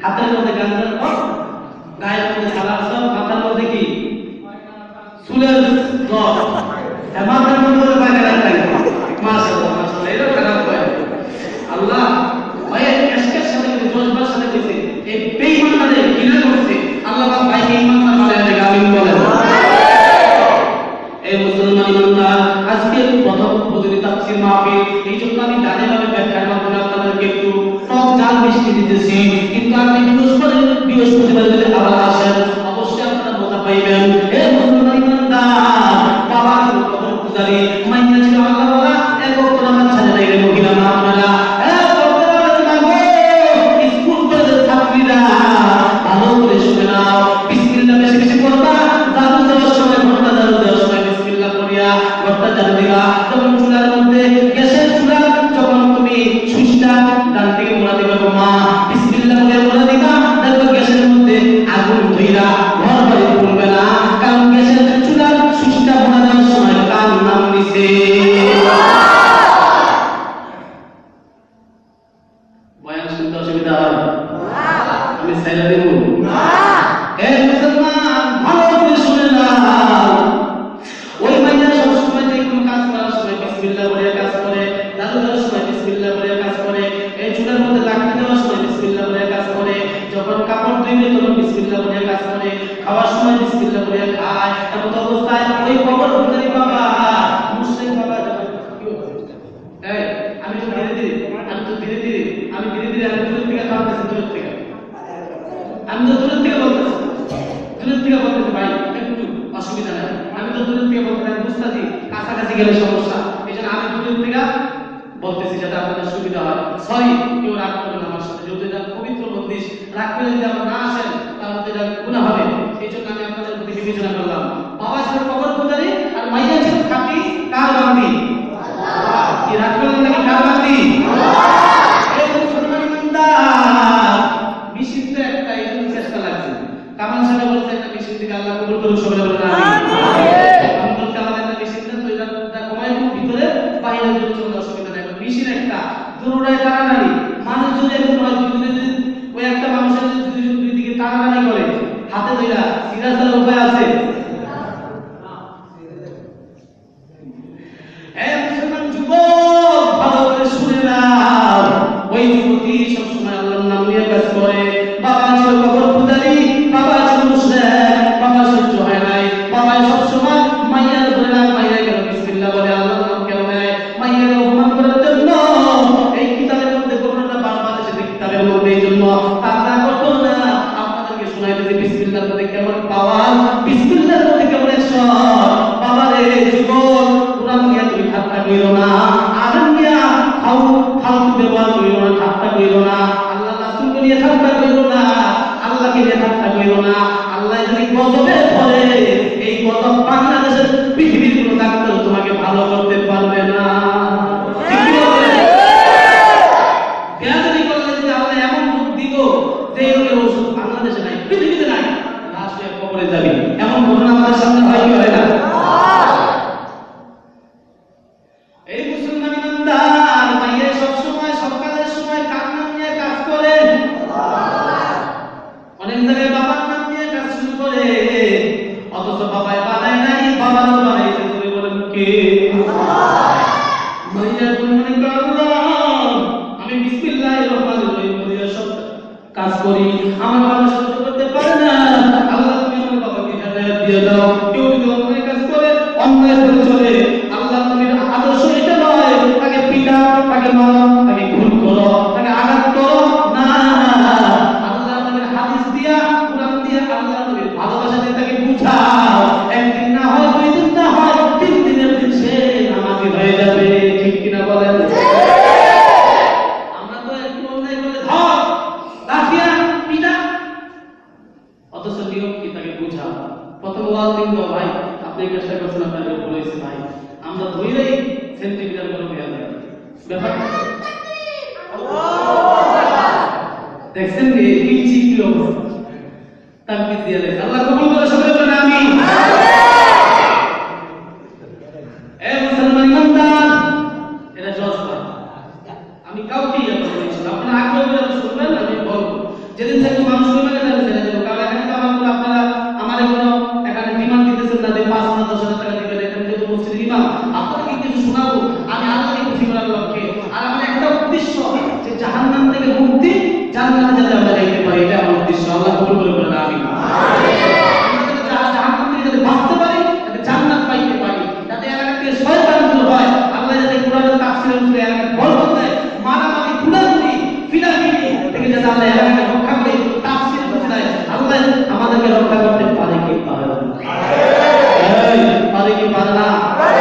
হাতের মধ্যে গাঞ্জার পর, গায়ের মধ্যে সালার সব, মাথার মধ্যে কি চুলের দশ, মাথার মধ্যে পায়খানা থাকে। মাশাআল্লাহ মাশাআল্লাহ, এটা খারাপ হয়। আল্লাহ ভাইয়ের এসকের সাথে জজবার সাথে কইছে এই বেঈমানদের ঘৃণা করছে। আল্লাহ পাক ভাইকে ঈমানদার বানায় দেয়। আমিন বলেন। এই মুসলমান ইমানদার, আজকে প্রথম ফজরের তাফসীর মাহফিল, এইজন্য আমি দাঁড়িয়ে ব্যাখ্যার মাধ্যমে আপনাদেরকে একটু টক জাল মিষ্টি দিতেছি। কিন্তু আপনি বৃহস্পতিবার যদি আবার আসেন, অবশ্যই আপনারা মজা পাইবেন। এই মুসলমান ইমানদার, বাবা ছিল কবর পূজারী, মাইয়া ছিল আল্লাহওয়ালা, এক ওয়াক্ত নামাজ ছাড়ে নাই রে মহিলা মা আপনারা। স্কুল কলেজের ছাত্রীরা ভালো করে শুনে নাও, বিসমিল্লাহ বেশি বেশি পড়বা। জাদু দেওয়ার সময়, ঘরটা জাদু দেওয়ার সময় বিসমিল্লাহ পড়িয়া ঘরটা জাদু দিবা। যখন চুলার মধ্যে, গ্যাসের চুলা যখন তুমি সুইচটা ডান থেকে মোড়া দিবা, মা বিসমিল্লাহ বলে মোড়া দিবা, দেখো গ্যাসের মধ্যে আগুন ধইরা ঘর বাড়ি পড়বে না। কারণ গ্যাসের চুলার সুইচটা মোড়া দেওয়ার সময় কার নাম নিছে? বয়ান শুনতে অসুবিধা হয়? আমি সাইলা দেব না। এই মুসলমান, ভালো করে শুনে নাও। ওই মাইয়া সব সময় যে কোনো কাজ করার সময় বিসমিল্লাহ বলে কাজ করে, জাদু দেওয়ার সময় বিসমিল্লাহ বলে কাজ করে, এই চুলার মধ্যে লাকড়ি দেওয়ার সময় বিসমিল্লাহ বলে কাজ করে, যখন কাপড় ধুইবে তখন বিসমিল্লাহ বলে কাজ করে, খাওয়ার সময় বিসমিল্লাহ বলে খায়। এমন অবস্থায় ওই কবর পূজারী বাবা, মুসলিম বাবা, এই আমি তো ধীরে ধীরে আমি দূরের থেকে থামতেছি, দূরের থেকে আমি তো দূরের থেকে বলতেছি, ভাই একটু অসুবিধা নাই। আমি তো দূরের থেকে বলতেছি, বুঝতেছি কাছাকাছি গেলে সমস্যা, এই জন্য আমি দূরের থেকে বলতেছি যাতে আপনাদের সুবিধা হয়। সরি, কেউ রাগ করবেন আমার সাথে, যেহেতু এটা পবিত্র মজলিস, রাগ করে যদি আপনারা না আসেন তাহলে তো এটা গুনাহ হবে। এই জন্য আমি আপনাদের প্রতি বিবেচনা করলাম। বাবা ছিল কবর পূজারী আর মাইয়া ছিল খাঁটি কার বান্দি? কি রাগ করলেন নাকি? কার বান্দি? এই মুসলমান ইমানদার, মিশিং তো একটা, এই জন্য চেষ্টা লাগছে। কামাল সাহেব বলছে একটা মিশিং থেকে আল্লাহ কবুল করুক, সবাই বলেন আমিন। আমি বলছি আমাদের একটা মিশিং না, তো এটা কমাই ভিতরে বাইরে জন্য চলতে অসুবিধা নাই। মিশিং একটা দূরে টানাটানি, মানুষ যদি এরকম হয়, যদি ওই একটা মানুষের যদি দুই দিকে টানাটানি করে হাতে ধইরা সিরাজ দেওয়ার উপায় আছে? এই মুসলমান যুবক, ভালো করে শুনে নাও। ওই যুবতী সবসময় আল্লাহর নাম নিয়ে কাজ করে। বাবা ছিল কবর পূজারী, বাবা ছিল মুশরিক, বাবা সহ্য হয় নাই। বাবা সবসময় মাইয়ার ধরে না, মাইয়া কেন বিসমিল্লাহ বলে, আল্লাহর নাম কেন নেয়? মাইয়াকে অপমান করার জন্য। এই কিতাবের মধ্যে ঘটনাটা বারবার এসেছে, কিতাবের মধ্যে, এই জন্য তারা করতো না। আপনাদেরকে শোনাইতেছি বিসমিল্লাহর মধ্যে কেমন পাওয়ার, বিসমিল্লাহর মধ্যে কেমন একশো। বাবা রে যুবক, কোরআন নিয়ে তুমি ঠাট্টা কইরো না, আলেম নিয়ে ফালতু ব্যবহার কইরো না, ঠাট্টা কইরো না। আল্লাহ রাসূলকে নিয়ে ঠাট্টা কইরো না, আল্লাহকে নিয়ে ঠাট্টা কইরো না। আল্লাহ যদি গজবে ধরে, এই গজব বাংলাদেশের পৃথিবীর কোনো ডাক্তার তোমাকে ভালো করতে পারবে না। বেয়াদবি করলে যদি আল্লাহ এমন রূপ দিব যে এই রোগের ওষুধ বাংলাদেশে নাই, পৃথিবীতে নাই, লাশ হয়ে কবরে যাবে, এমন ঘটনা আমাদের সামনে হয় কি হয় না? এই মুসলমান ইমানদার, মাইয়া সব সময় সকালের সময় কার নাম নিয়ে কাজ করে? অনেক জায়গায় বাবার নাম নিয়ে কাজ শুরু করে, অথচ বাবাই বানায় নাই, বাবারও বানাইছে। তুমি বলেন কে? মাইয়া তুমি মনে করো আমি বিসমিল্লাহির রহমানির রহিম বলে সব কাজ করি, আমার বাবা সহ্য করতে পারে না। আল্লাহ তুমি আমার বাবাকে হেদায়েত দিয়ে দাও। কেউ যদি অন্যায় কাজ করে, অন্যায় করে চলে, আল্লাহ নবীর আদর্শ এটা নয় তাকে পিটাও, তাকে মারো, তাকে খুন করো, তাকে আঘাত করো, না। আল্লাহ নবীর হাদিস দিয়া, কুরআন দিয়া, আল্লাহ নবীর ভালোবাসা দিয়ে তাকে বুঝাও। একদিন না হয়, দুই দিন না হয়, তিন দিনের দিন সে নামাজি হয়ে যাবে। ঠিক কিনা বলেন? আমরা তো একটু অন্যায় করলে ধর, লাঠিয়া, পিটা, অথচ নিয়ম কি? তাকে বুঝাও। প্রথম ওয়াজ দিন তো ভাই আপনি চেষ্টা করছেন, আপনাকে বলেছি ভাই আমরা ধইলেই সেন্টিমিটার করে হয়ে যায় ব্যাপার। দেখছেন এই পিচি কি অবস্থা, তাকবীর দিয়ে দেন। আল্লাহ কবুল করে, সবাই বলেন আমিন। এই মুসলমান ইমানদার, এটা জজবা। আমি কাউকে ইয়া বলছি, আপনারা আগ্রহ করে শুনবেন। আমি বলবো যেদিন থেকে মানুষ মানে জানেন ছেড়ে দেবো, কারণ এখানে তো আমার আপনারা আমার কোনো এখানে ডিমান্ড দিতেছেন না যে 5,000 10,000 টাকা দিবেন, এখানে যেহেতু মসজিদের ইমাম আপনাকে কিছু শোনাবো আমি আল্লাহকে খুশি করার লক্ষ্যে। আর আমার একটা উদ্দেশ্য যে জাহান্নাম থেকে মুক্তি, জান্নাতে যাতে আমরা যাইতে পারি, এটা আমার উদ্দেশ্য। আল্লাহ কবুল করে বলেন আমিন। জাহান্নাম থেকে যাতে বাঁচতে পারি, যাতে জান্নাত পাইতে পারি, যাতে এলাকা থেকে শয়তান দূর হয়, আল্লাহ যাতে কোরআনের তাফসীরের উপরে এলাকা বরকত দেয়, মারামারি গুনাহগুলি ফিনাফিনি থেকে যাতে আল্লাহ এলাকাকে রক্ষা করে, তাফসীর বুঝে দেয়, আল্লাহ আমাদেরকে রক্ষা করতে পারে কি পারে না? পারে কি পারে না?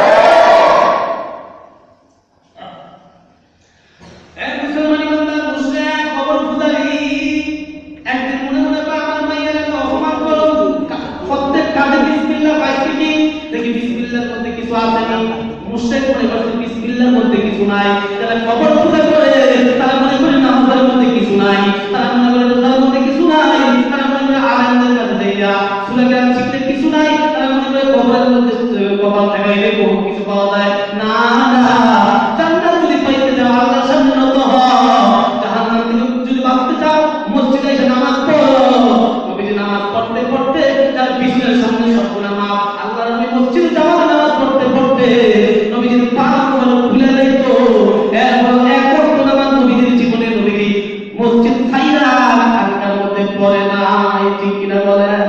এক মুসলমান ইমানদার মুশরিক কবর পূজারী একদিন মনে মনে করে আমার মাইয়ার এত অপমান করো, প্রত্যেক কাজে বিসমিল্লাহ পাইছে কি দেখি বিসমিল্লাহর মধ্যে কিছু আছে নি, মুশরিক মনে করছে বিসমিল্লাহর মধ্যে কিছু নাই, তারা কবর পূজা করে, তারা মনে করে নামাজের মধ্যে কিছু নাই, তারা মনে করে রোজার মধ্যে কিছু নাই, তারা মনে করে আলেমদের কাছে যাইয়া সূরা কেরাম শিখতে কিছু নাই, তারা মনে করে কবরের মধ্যে কবর লাগাইলে বহু কিছু পাওয়া যায়। না না, জান্নাত যদি পাইতে যাও আল্লাহর সামনে নত হও, জাহান্নাম থেকে যদি বাঁচতে চাও মসজিদে এসে নামাজ পড়ো। নবীজি নামাজ পড়তে পড়তে তার বিছানার সামনে সবগুলা মাপ, আল্লাহর নবী মসজিদে যাওয়া নামাজ পড়তে পড়তে নবীজির পা গুলো খুলে দিত, এরপর এক ওয়াক্ত নামাজ নবীজির জীবনে নবীজি মসজিদ ছাইরা খানকার মধ্যে পড়ে নাই, ঠিক কিনা বলেন?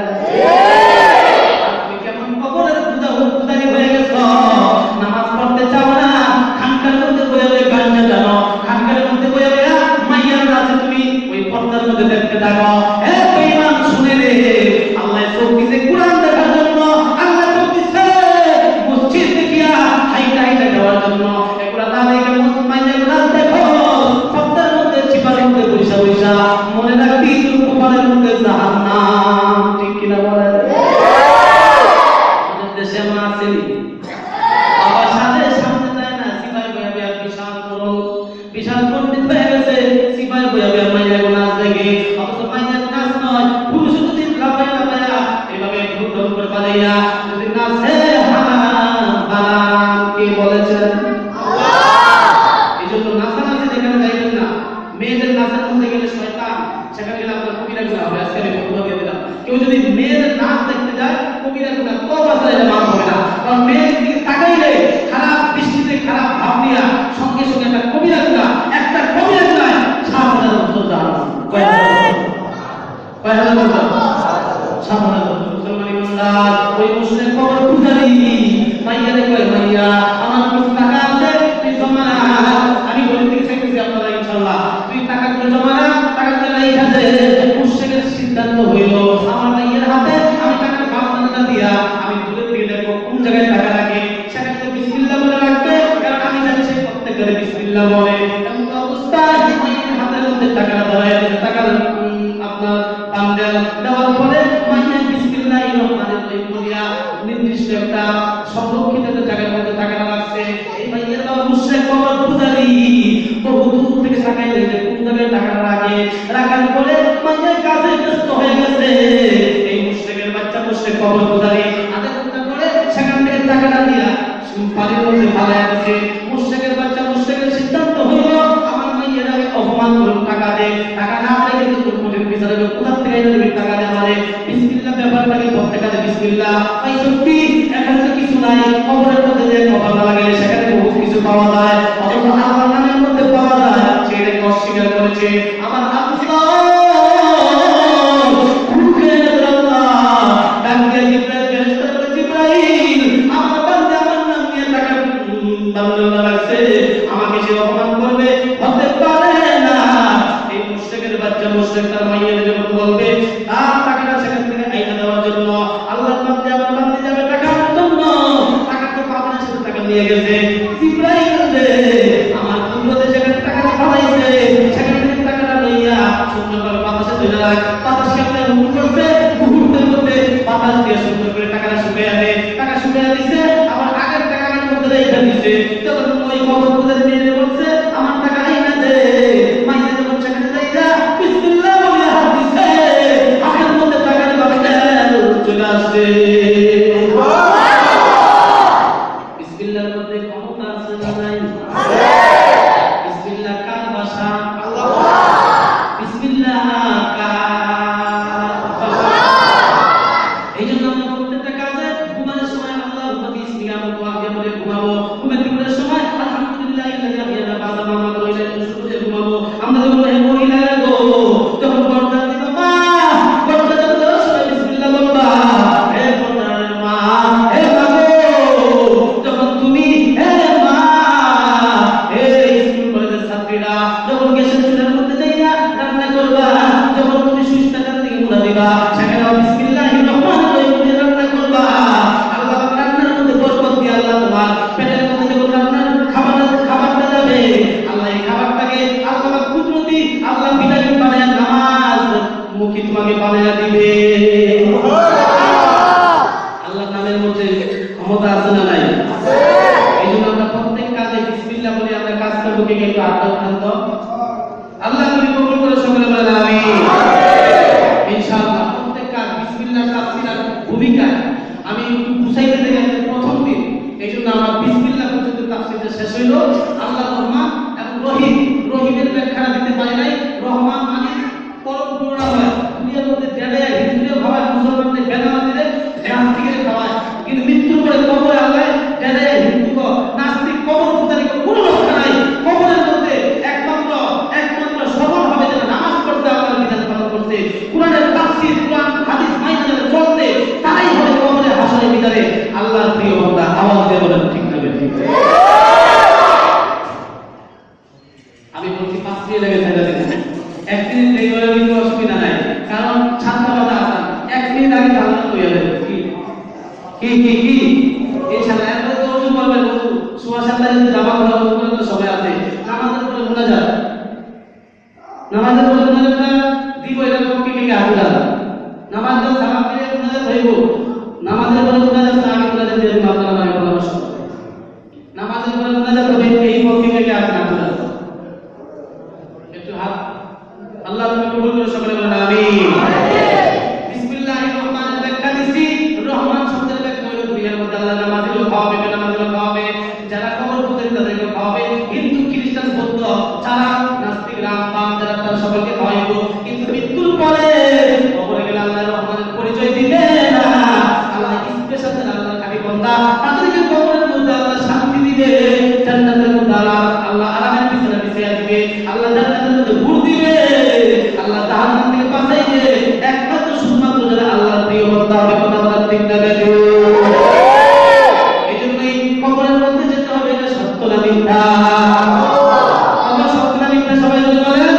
নামাজ পড়তে চাও না, খানকার মধ্যে বইয়া বই গাঞ্জা জানো, খানকার মধ্যে বইয়া বইয়া মাইয়ার আছে, তুমি ওই পর্দার মধ্যে দেখতে থাকো। হে বেঈমান শুনে রে, আল্লাহ চোখ দিছে কুরআন দেখার জন্য, আল্লাহ চোখ দিছে মসজিদ দেখিয়া হাইটা হাইটা যাওয়ার জন্য। এগুলা না দেখে মাইয়াগুলা দেখো পর্দার মধ্যে চিপার মধ্যে বইসা বইসা মনে রাখবি কপালের মধ্যে জাহান্নাম, ঠিক কিনা বলেন? আমাদের দেশে এমন আছে বাবা সাথে সামনে যায় না, সিপাই বইয়া বিশাল করো, বিশাল পণ্ডিত হয়ে গেছে, সিপাই বইয়া মাইয়া নাচ দেখে, অথচ মাইয়ার নাচ নয়, পুরুষ যদি লাফায়া লাফায়া এভাবে ধুম করে পালাইয়া যদি নাচে হারাম হারাম, কে বলেছেন? আল্লাহ। এই জন্য নাচানাচি যেখানে যাইবেন না, মেয়েদের নাচের মধ্যে গেলে শয়তান, সেখানে গেলে আপনার কবিরা গুনাহ হবে। আজকে আমি বক্তব্য দিয়ে দিলাম, কেউ যদি মেয়েদের নাচ দেখতে যায় কবিরা গুনাহ তওবা করে মাফ হবে না, কারণ মেয়ের দিকে তাকাইলে খারাপ দৃষ্টিতে খারাপ ভাব নিয়া সঙ্গে সঙ্গে একটা কবিরা গুনাহ, একটা কবিরা গুনাহ 7,000 বছর জাহান্নাম। কয় হাজার বছর? 7,000 বছর। মুসলমান ইমানদার ওই মুশরিক কবর পূজারী মাইয়ারে কয়, মাইয়া আমার কিছু টাকা আছে, তুই জমা রাখ, আমি গরিব থেকে চাইতেছি আপনারা ইনশাআল্লাহ, তুই টাকাগুলো জমা রাখ, টাকাগুলো রাইখা দে। মুশরিকের সিদ্ধান্ত হইল আমার মাইয়ের হাতে আমি টাকার বান্দাটা দিয়া আমি দূরে থেকে দেখবো কোন জায়গায় টাকা রাখে, সেখানে তো বিসমিল্লাহ বলে রাখবে, কারণ আমি জানি সে প্রত্যেকবারে বিসমিল্লাহ বলে। এমন অবস্থায় মাইয়ের হাতের মধ্যে টাকাটা ধরে, টাকার আপনার বান্ডেল দেওয়ার পরে মাইয়া বিসমিল্লাহির রহমানির রহিম বলিয়া নির্দিষ্ট একটা সংরক্ষিত জায়গার মধ্যে টাকাটা রাখছে। এই মাইয়ের বাবা মুশরিক কবর পূজারী বহু দূর থেকে তাকাইলে যে কোন জায়গায় টাকাটা রাখে, রাখার পরে মাইয়া কাজে ব্যস্ত হয়ে গেছে। এই মুশরিকের বাচ্চা মুশরিক কবর পূজারী আধা ঘন্টা পরে সেখান থেকে টাকাটা দিয়া পানির মধ্যে ফালাইয়া দিচ্ছে। মুশরিকের বাচ্চা মুশরিকের সিদ্ধান্ত হইল আমার মাইয়ের আমি অপমান করুন, টাকা দে, টাকা না দিলে কিন্তু কোটির বিচারে কোথা থেকে এনে টাকা দেওয়া মানে বিসমিল্লাহ ব্যাপারটাকে প্রত্যেক কাজে বিসমিল্লাহ। তাই সত্যি এখানে তো কিছু নাই, কবরের মধ্যে যে কবরটা লাগাইলে সেখানে বহুত কিছু পাওয়া যায়, অথচ আল্লাহর নামের মধ্যে পাওয়া যায়, সেটাকে অস্বীকার করেছে। আমার আল্লাহ আমাকে সে অপমান করবে, হতে পারে না। এই মুশরিকের বাচ্চা মুশরিক তার মাইয়ের যখন বলবে তার টাকাটা সেখান থেকে আইনা দেওয়ার জন্য, আল্লাহর বান্দা আমার বান্দা যাবে টাকার জন্য, টাকা তো পাবে না, সে টাকা নিয়ে গেছে। জিবরাইল রে আমার কুদরতে যেখানে টাকাটা পালাইছে সেখান থেকে টাকাটা লইয়া সুন্দরভাবে বাতাসে ধরে রাখ, বাতাসকে আপনার হুকুম করছে, মুহূর্তের মধ্যে বাতাস দিয়ে সুন্দর করে টাকাটা শুকিয়ে আনে, টাকা শুকিয়ে দিছে, আবার আগের টাকার মধ্যে রেখে দিছে। যখন ওই কবর পূজার মেয়ে বলছে আমার টাকা আইনা দে, মাইয়া যখন সেখানে যাইয়া বিসমিল্লাহ বলে হাত দিছে, হাতের মধ্যে টাকাটা বাতাসে চলে আসছে। বিসমিল্লাহর মধ্যে ক্ষমতা আমাদের মনে মহিলারা গো যখন পর্দা দিবা মা পর্দা দিতে সবাই বিসমিল্লাহ বলবা হে পর্দার মা হে মা গো যখন তুমি হে মা হে স্কুল কলেজের ছাত্রীরা যখন গ্যাসের চুলার মধ্যে যাইয়া রান্না করবা যখন তুমি সুস্থ কান থেকে মুড়া দিবা সেখানে বিসমিল্লাহির রহমানির রহিম বলে রান্না করবা আল্লাহ রান্নার মধ্যে বরকত দিয়ে আল্লাহ তোমার পেটের মধ্যে যখন রান্নার খাবারটা যাবে আল্লাহ এই খাবারটাকে আল্লাহ কুদরতি আল্লাহ ভিটামিন বানায় নামাজ মুখী তোমাকে বানায় দিবে আল্লাহ নামের মধ্যে ক্ষমতা আছে না নাই আছে এইজন্য আমরা প্রত্যেক কাজে বিসমিল্লাহ বলে আমরা কাজ করব কি একটু আদব খান্ত আল্লাহ তুমি কবুল করে সকলে বলেন আমিন ইনশাআল্লাহ প্রত্যেক কাজ বিসমিল্লাহ তাফসীরের ভূমিকা আমি বুঝাইতে দেই প্রথম দিন এইজন্য আমার বিসমিল্লাহ পর্যন্ত তাফসীরটা শেষ হইল আল্লাহ রহমান এবং রহিম রহিমের ব্যাখ্যা দিতে পারি নাই রহমান মানে পরম করুণাময় দুনিয়ার মধ্যে জেলে হিন্দুদের ভাবায় মুসলমানদের বেনামাজিদের নাস্তিকের খাওয়ায় কিন্তু মৃত্যুর পরে কবরে আল্লাহ জেলে হিন্দু নাস্তিক কবর পূজারী কোনো রক্ষা নাই কবরের মধ্যে একমাত্র সফল হবে যারা নামাজ পড়তে আল্লাহর বিধান পালন করতে কোরআনের তাফসীর কোরআন হাদিস মাইনে যারা চলতে তারাই হবে কবরে হাসরের ভিতরে আল্লাহর প্রিয় বান্দা আওয়াজ দিয়ে বলেন ঠিক না ঠিক আমি বলছি 5 মিনিট লাগে ছেড়ে দিন 1 মিনিট দেরি হলে কিন্তু অসুবিধা নাই কারণ 7টা বাজে আসান 1 মিনিট আগে জানানো হয়ে যাবে কি ইনশাআল্লাহ এরপরে তো ওযু করবেন ওযু সোয়া 7টা যদি জামা পরা ওযু করে তো সবাই আছে নামাজের পরে মুনাজাত দিব এরকম কি আগুলা নামাজের সালাম দিয়ে মুনাজাত হইব নামাজের পরে মুনাজাত আমি মুনাজাত দিয়ে আপনারা মানে পরামর্শ নামাজের পরে মুনাজাত হবে এই পক্ষে কে আছে আগুলা একটু হাত আল্লাহ তুমি কবুল করে সকলে বলেন আমিন বিসমিল্লাহির রহমানির ব্যাখ্যা দিছি রহমান শব্দের ব্যাখ্যা হলো দুনিয়ার মধ্যে আল্লাহ নামাজীও খাওয়াবে বেনামাজীও খাওয়াবে যারা কবর পূজারী তাদেরকে খাওয়াবে হিন্দু খ্রিস্টান বৌদ্ধ যারা নাস্তিক রামবাম যারা তারা সকলকে খাওয়াইব কিন্তু মৃত্যুর পরে কবরে গেলে আল্লাহ রহমানের পরিচয় দিবে না আল্লাহ স্পেশাল যারা আল্লাহর খাঁটি বান্দা তাদেরকে কবরের মধ্যে আল্লাহ শান্তি দিবে জান্নাতের মধ্যে আল্লাহ আরামের বিছানা বিছিয়ে দিবে আল্লাহ জান্নাতের মধ্যে ঘুর দিবে আল্লাহ জাহান্নাম থেকে বাঁচাইবে একমাত্র শুধুমাত্র যারা আল্লাহর প্রিয় বান্দা হবে কথা বলার ঠিক না বেজো এইজন্যই কবরের মধ্যে যেতে হবে এটা সত্য না মিথ্যা আমরা সত্য না মিথ্যা সবাই যদি বলেন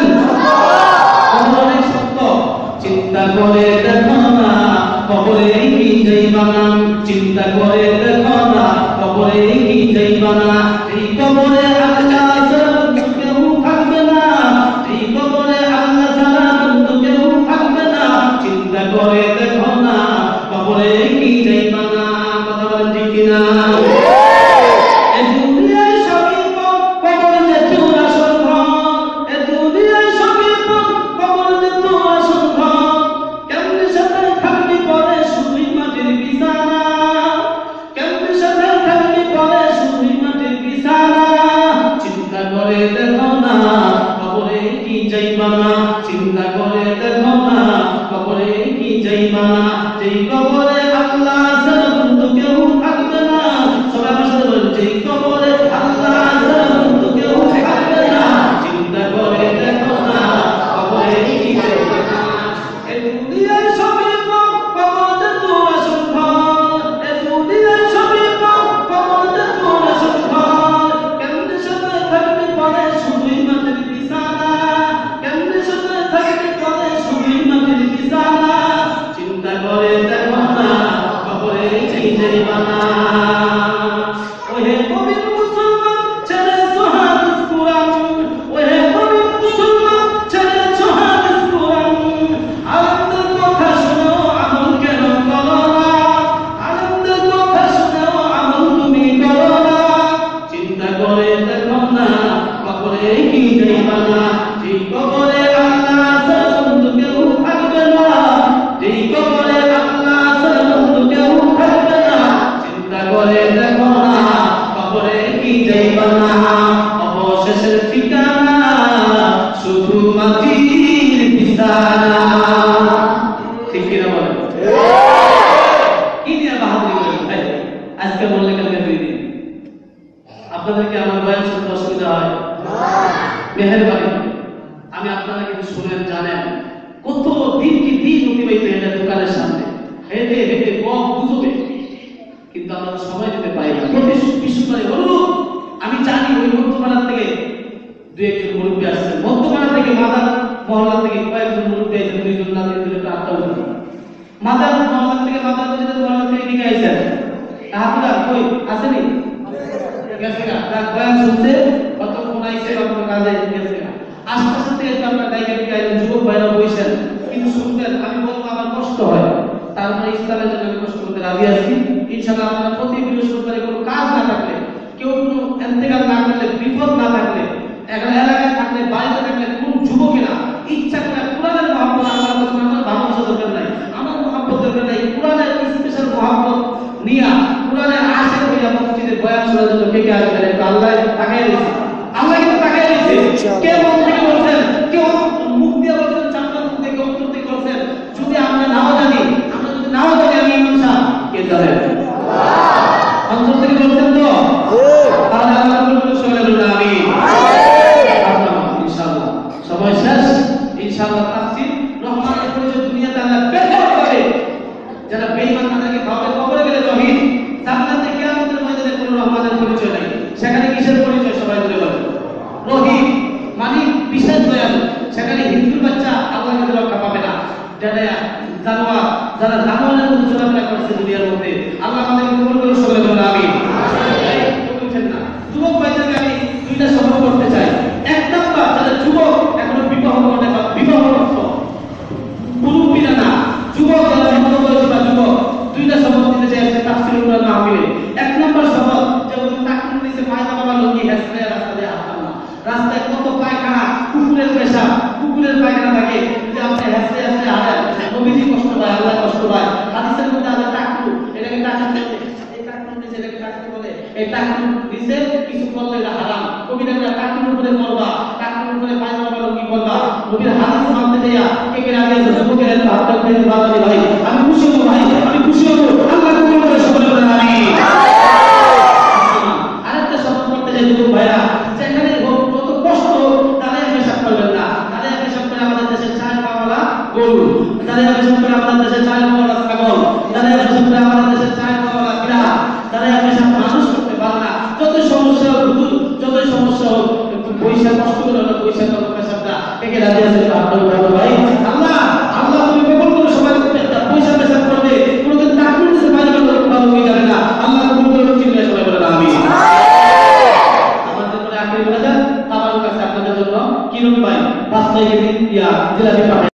কবর অনেক সত্য চিন্তা করে দেখো না কবরে কি যাইবা না চিন্তা করে দেখো না কবরে কি যাইবা না এই কবরে আল্লাহ ছাড়া কেউ থাকবে না এই কবরে আল্লাহ ছাড়া কেউ থাকবে না চিন্তা করে দেখো না কবরে কি যাইবা না কথা বলেন ঠিক কিনা এই দুনিয়ায় সবই কবর যে তোর আসল ঘর এই দুনিয়ায় সবই কবর যে তোর আসল ঘর কেমনে সাথে থাকবি পরে শুধুই মাটির বিছানা কেমনে সাথে থাকবি পরে শুধুই মাটির বিছানা চিন্তা করে দেখো না কবরে কি যাইবা না চিন্তা করে দেখো না কবরে কি যাইবা না যেই কবরে আল্লাহ ছাড়া বন্ধু কেউ থাকবে না সবাই আমার সাথে বলেন যেই কবরে আল্লাহ ছাড়া বন্ধু কেউ থাকবে না চিন্তা করে দেখো না কবরে কি যাইবা না এই দুনিয়ার সবই কবর যে তোর আসল ঘর এই দুনিয়ার সবই কবর যে তোর আসল ঘর কেমনে সাথে থাকবি পরে শুধুই মাটির বিছানা কেমনে সাথে থাকবি পরে শুধুই মাটির বিছানা চিন্তা করে দেখো না কবরে কি যাইবা না ওহে পবিত্র মুসলমান ছেড়ে হাদিস কুরআন ওহে পবিত্র মুসলমান ছেড়ে হাদিস কুরআন আনন্দের কথা শোনো আমল কেন করো না আনন্দের কথা শোনো আমল তুমি করো না চিন্তা করে দেখো না কবরে কি যাইবা না যেই কবরে আল্লাহ ছাড়া বন্ধু কেউ থাকবে না যেই কবরে আল্লাহ ছাড়া বন্ধু কেউ থাকবে না চিন্তা করে দেখো না কবরে কি যাইবা না অবশেষের ঠিকানা শুধু মাটির বিছানা ঠিক কিনা বলেন কি নিয়ে বাহাদুরি করেন ভাই আজকে বললে কালকে 2 দিন আপনাদেরকে আমার বয়ান শুনতে অসুবিধা হয় মেহেরবানি আমি আপনারা কিন্তু শুনেন জানেন কত দিন কি দিন অতিবাহিত হয়ে যায় দোকানের সামনে হেঁটে হেঁটে বক গুজবে, কিন্তু আমরা সময় দিতে পারি না। প্রতি বিশ্বকালে অনুরোধ, আমি জানি ওই মধ্যপাড়ার থেকে দু একজন মুরব্বী আসছেন, মধ্যপাড়া থেকে মাদার মহল্লা থেকে কয়েকজন মুরব্বী আছেন, দুইজন না তিনজন আটটা উঠে মাদার মহল্লা থেকে মাদার মহল্লা থেকে নিয়ে আইছেন। তাহারা কই আসেনি গেছে না, তার বয়ান শুনছে কতক্ষণ আইছে আপনার কাজে গেছে না, আস্তে আস্তে আপনার জায়গা থেকে আইলেন, যুবক ভাইরা বইছেন, কিন্তু শুনবেন আমি বলবো আমার কষ্ট হয়, তার মানে ইসলামের জন্য আমি কষ্ট করতে রাজি আছি। ইনশাআল্লাহ আপনারা প্রতি বৃহস্পতিবারে কোনো কাজ না থাকলে, কেউ কোনো ইন্তেকাল না করলে, বিপদ না থাকলে, একটা এলাকায় থাকলে, বাড়িতে থাকলে, কোন যুবকেরা ইচ্ছা করে কোরআনের মহব্বত, আমার কাছে আমার ভালোবাসা দরকার নাই, আমার মহব্বত দরকার নাই, কোরআনের স্পেশাল মহব্বত নিয়া কোরআনের আশা হইয়া মসজিদে বয়ান শোনার জন্য কে কে আসবেন? একটু আল্লাহ তাকায় দিয়েছে, আল্লাহ কিন্তু তাকায় দিয়েছে। কে মন থেকে বলছেন, কেউ মুখ দিয়ে বলছেন, চামড়ার মুখ থেকে অন্তর থেকে বলছেন। যদি আমরা নাও জানি, আমরা যদি নাও জানি আমি ইমাম সাহেব, কে জানেন? অন্তর থেকে বলছেন তো? তাহলে আল্লাহ কবুল করে বলুন আমিন। ইনশাআল্লাহ সময় শেষ। ইনশাআল্লাহ তাফসীর রহমানের পরিচয় দুনিয়াতে আল্লাহ বের করে, যারা বেঈমান তাদেরকে খাওয়াবে, কবরে গেলে তহিদ, জান্নাতে কিয়ামতের ময়দানে কোনো রহমানের পরিচয় নাই। সেখানে কিসের পরিচয়? সবাই বলে বলেন রহিম, মানে বিশেষ দয়ালু। সেখানে হিন্দুর বাচ্চা আল্লাহর কাছে রক্ষা পাবে না, যারা জানোয়ার, যারা জানোয়ারের মতো চলাফেরা করছে দুনিয়ার মধ্যে, আল্লাহ আমাদেরকে কবুল করুন, সকলে বলুন আমিন। বুঝছেন না? যুবক ভাইদেরকে আমি দুইটা শপথ করতে চাই। এক নাম্বার, যারা যুবক এখনো বিবাহ করতে পারে, বিবাহরত মুরব্বীরা না, যুবক যারা মধ্যবয়সী বা যুবক, দুইটা শপথ দিতে চাই আজকে তাফসীরুল কোরআন মাহফিলে। এক নাম্বার শপথ, যে ওই তাকরুন নিচে পায়খানা বাবা লোকি হেসে রাস্তা দিয়ে আসতাম না। রাস্তায় কত পায়খানা, কুকুরের পেশাব, কুকুরের পায়খানা থাকে, যদি আপনি হেসে হেসে হাঁটেন, নবীজি কষ্ট পায়, আল্লাহ কষ্ট পায়। হাদিসের মধ্যে আছে তাকরু, এটাকে তাকরু বলে, এই তাকরুন নিচে এটাকে তাকরু বলে, এই তাকরুন নিচে কিছু করলে এটা হারাম। কবিরা তাকরুর উপরে করবা, তাকরুর উপরে পায়খানা বাবা লোকি করবা। নবীর হাদিস মানতে যাইয়া কে কে রাজি আছে? যুবকের একটা হাতটা উঠে বাজারে ভাই, আমি খুশি হব ভাই, আমি খুশি হব, আল্লাহ কবুল করে সকলে বলেন আমিন। আরেকটা শপথ করতে চাই যুবক ভাইরা, যেখানে কত কষ্ট হোক তাদের পেশাব করবেন না। তাদের পেশাব করে আমাদের দেশের চার পাওয়ালা গরু, তাদের পেশাব করে আমাদের দেশের চার পাওয়ালা ছাগল, তাদের পেশাব করে আমাদের দেশের চার পাওয়ালা বিড়াল, তাদের পেশাব মানুষ করতে পারে না। যত সমস্যা হোক হুজুর, যতই সমস্যা হোক, একটু পয়সা কষ্ট করে হলো পয়সা করবো পেশাবটা, কে কে রাজি আছে? হাতটা উঠাবো ভাই। আল্লাহ আল্লাহ তুমি কবুল করো, সবাই পয়সা পেশাব করবে, কোনোদিন তাকরুন নিচে পায়খানা ভালো হয়ে যাবে না। আল্লাহ কবুল করে চিল্লে সবাই বলেন আমিন। আমাদের পরে আখেরি বলে যান, আমার কাছে আপনাদের জন্য কিরণ ভাই 5 কেজি জিলাপি পাঠায়।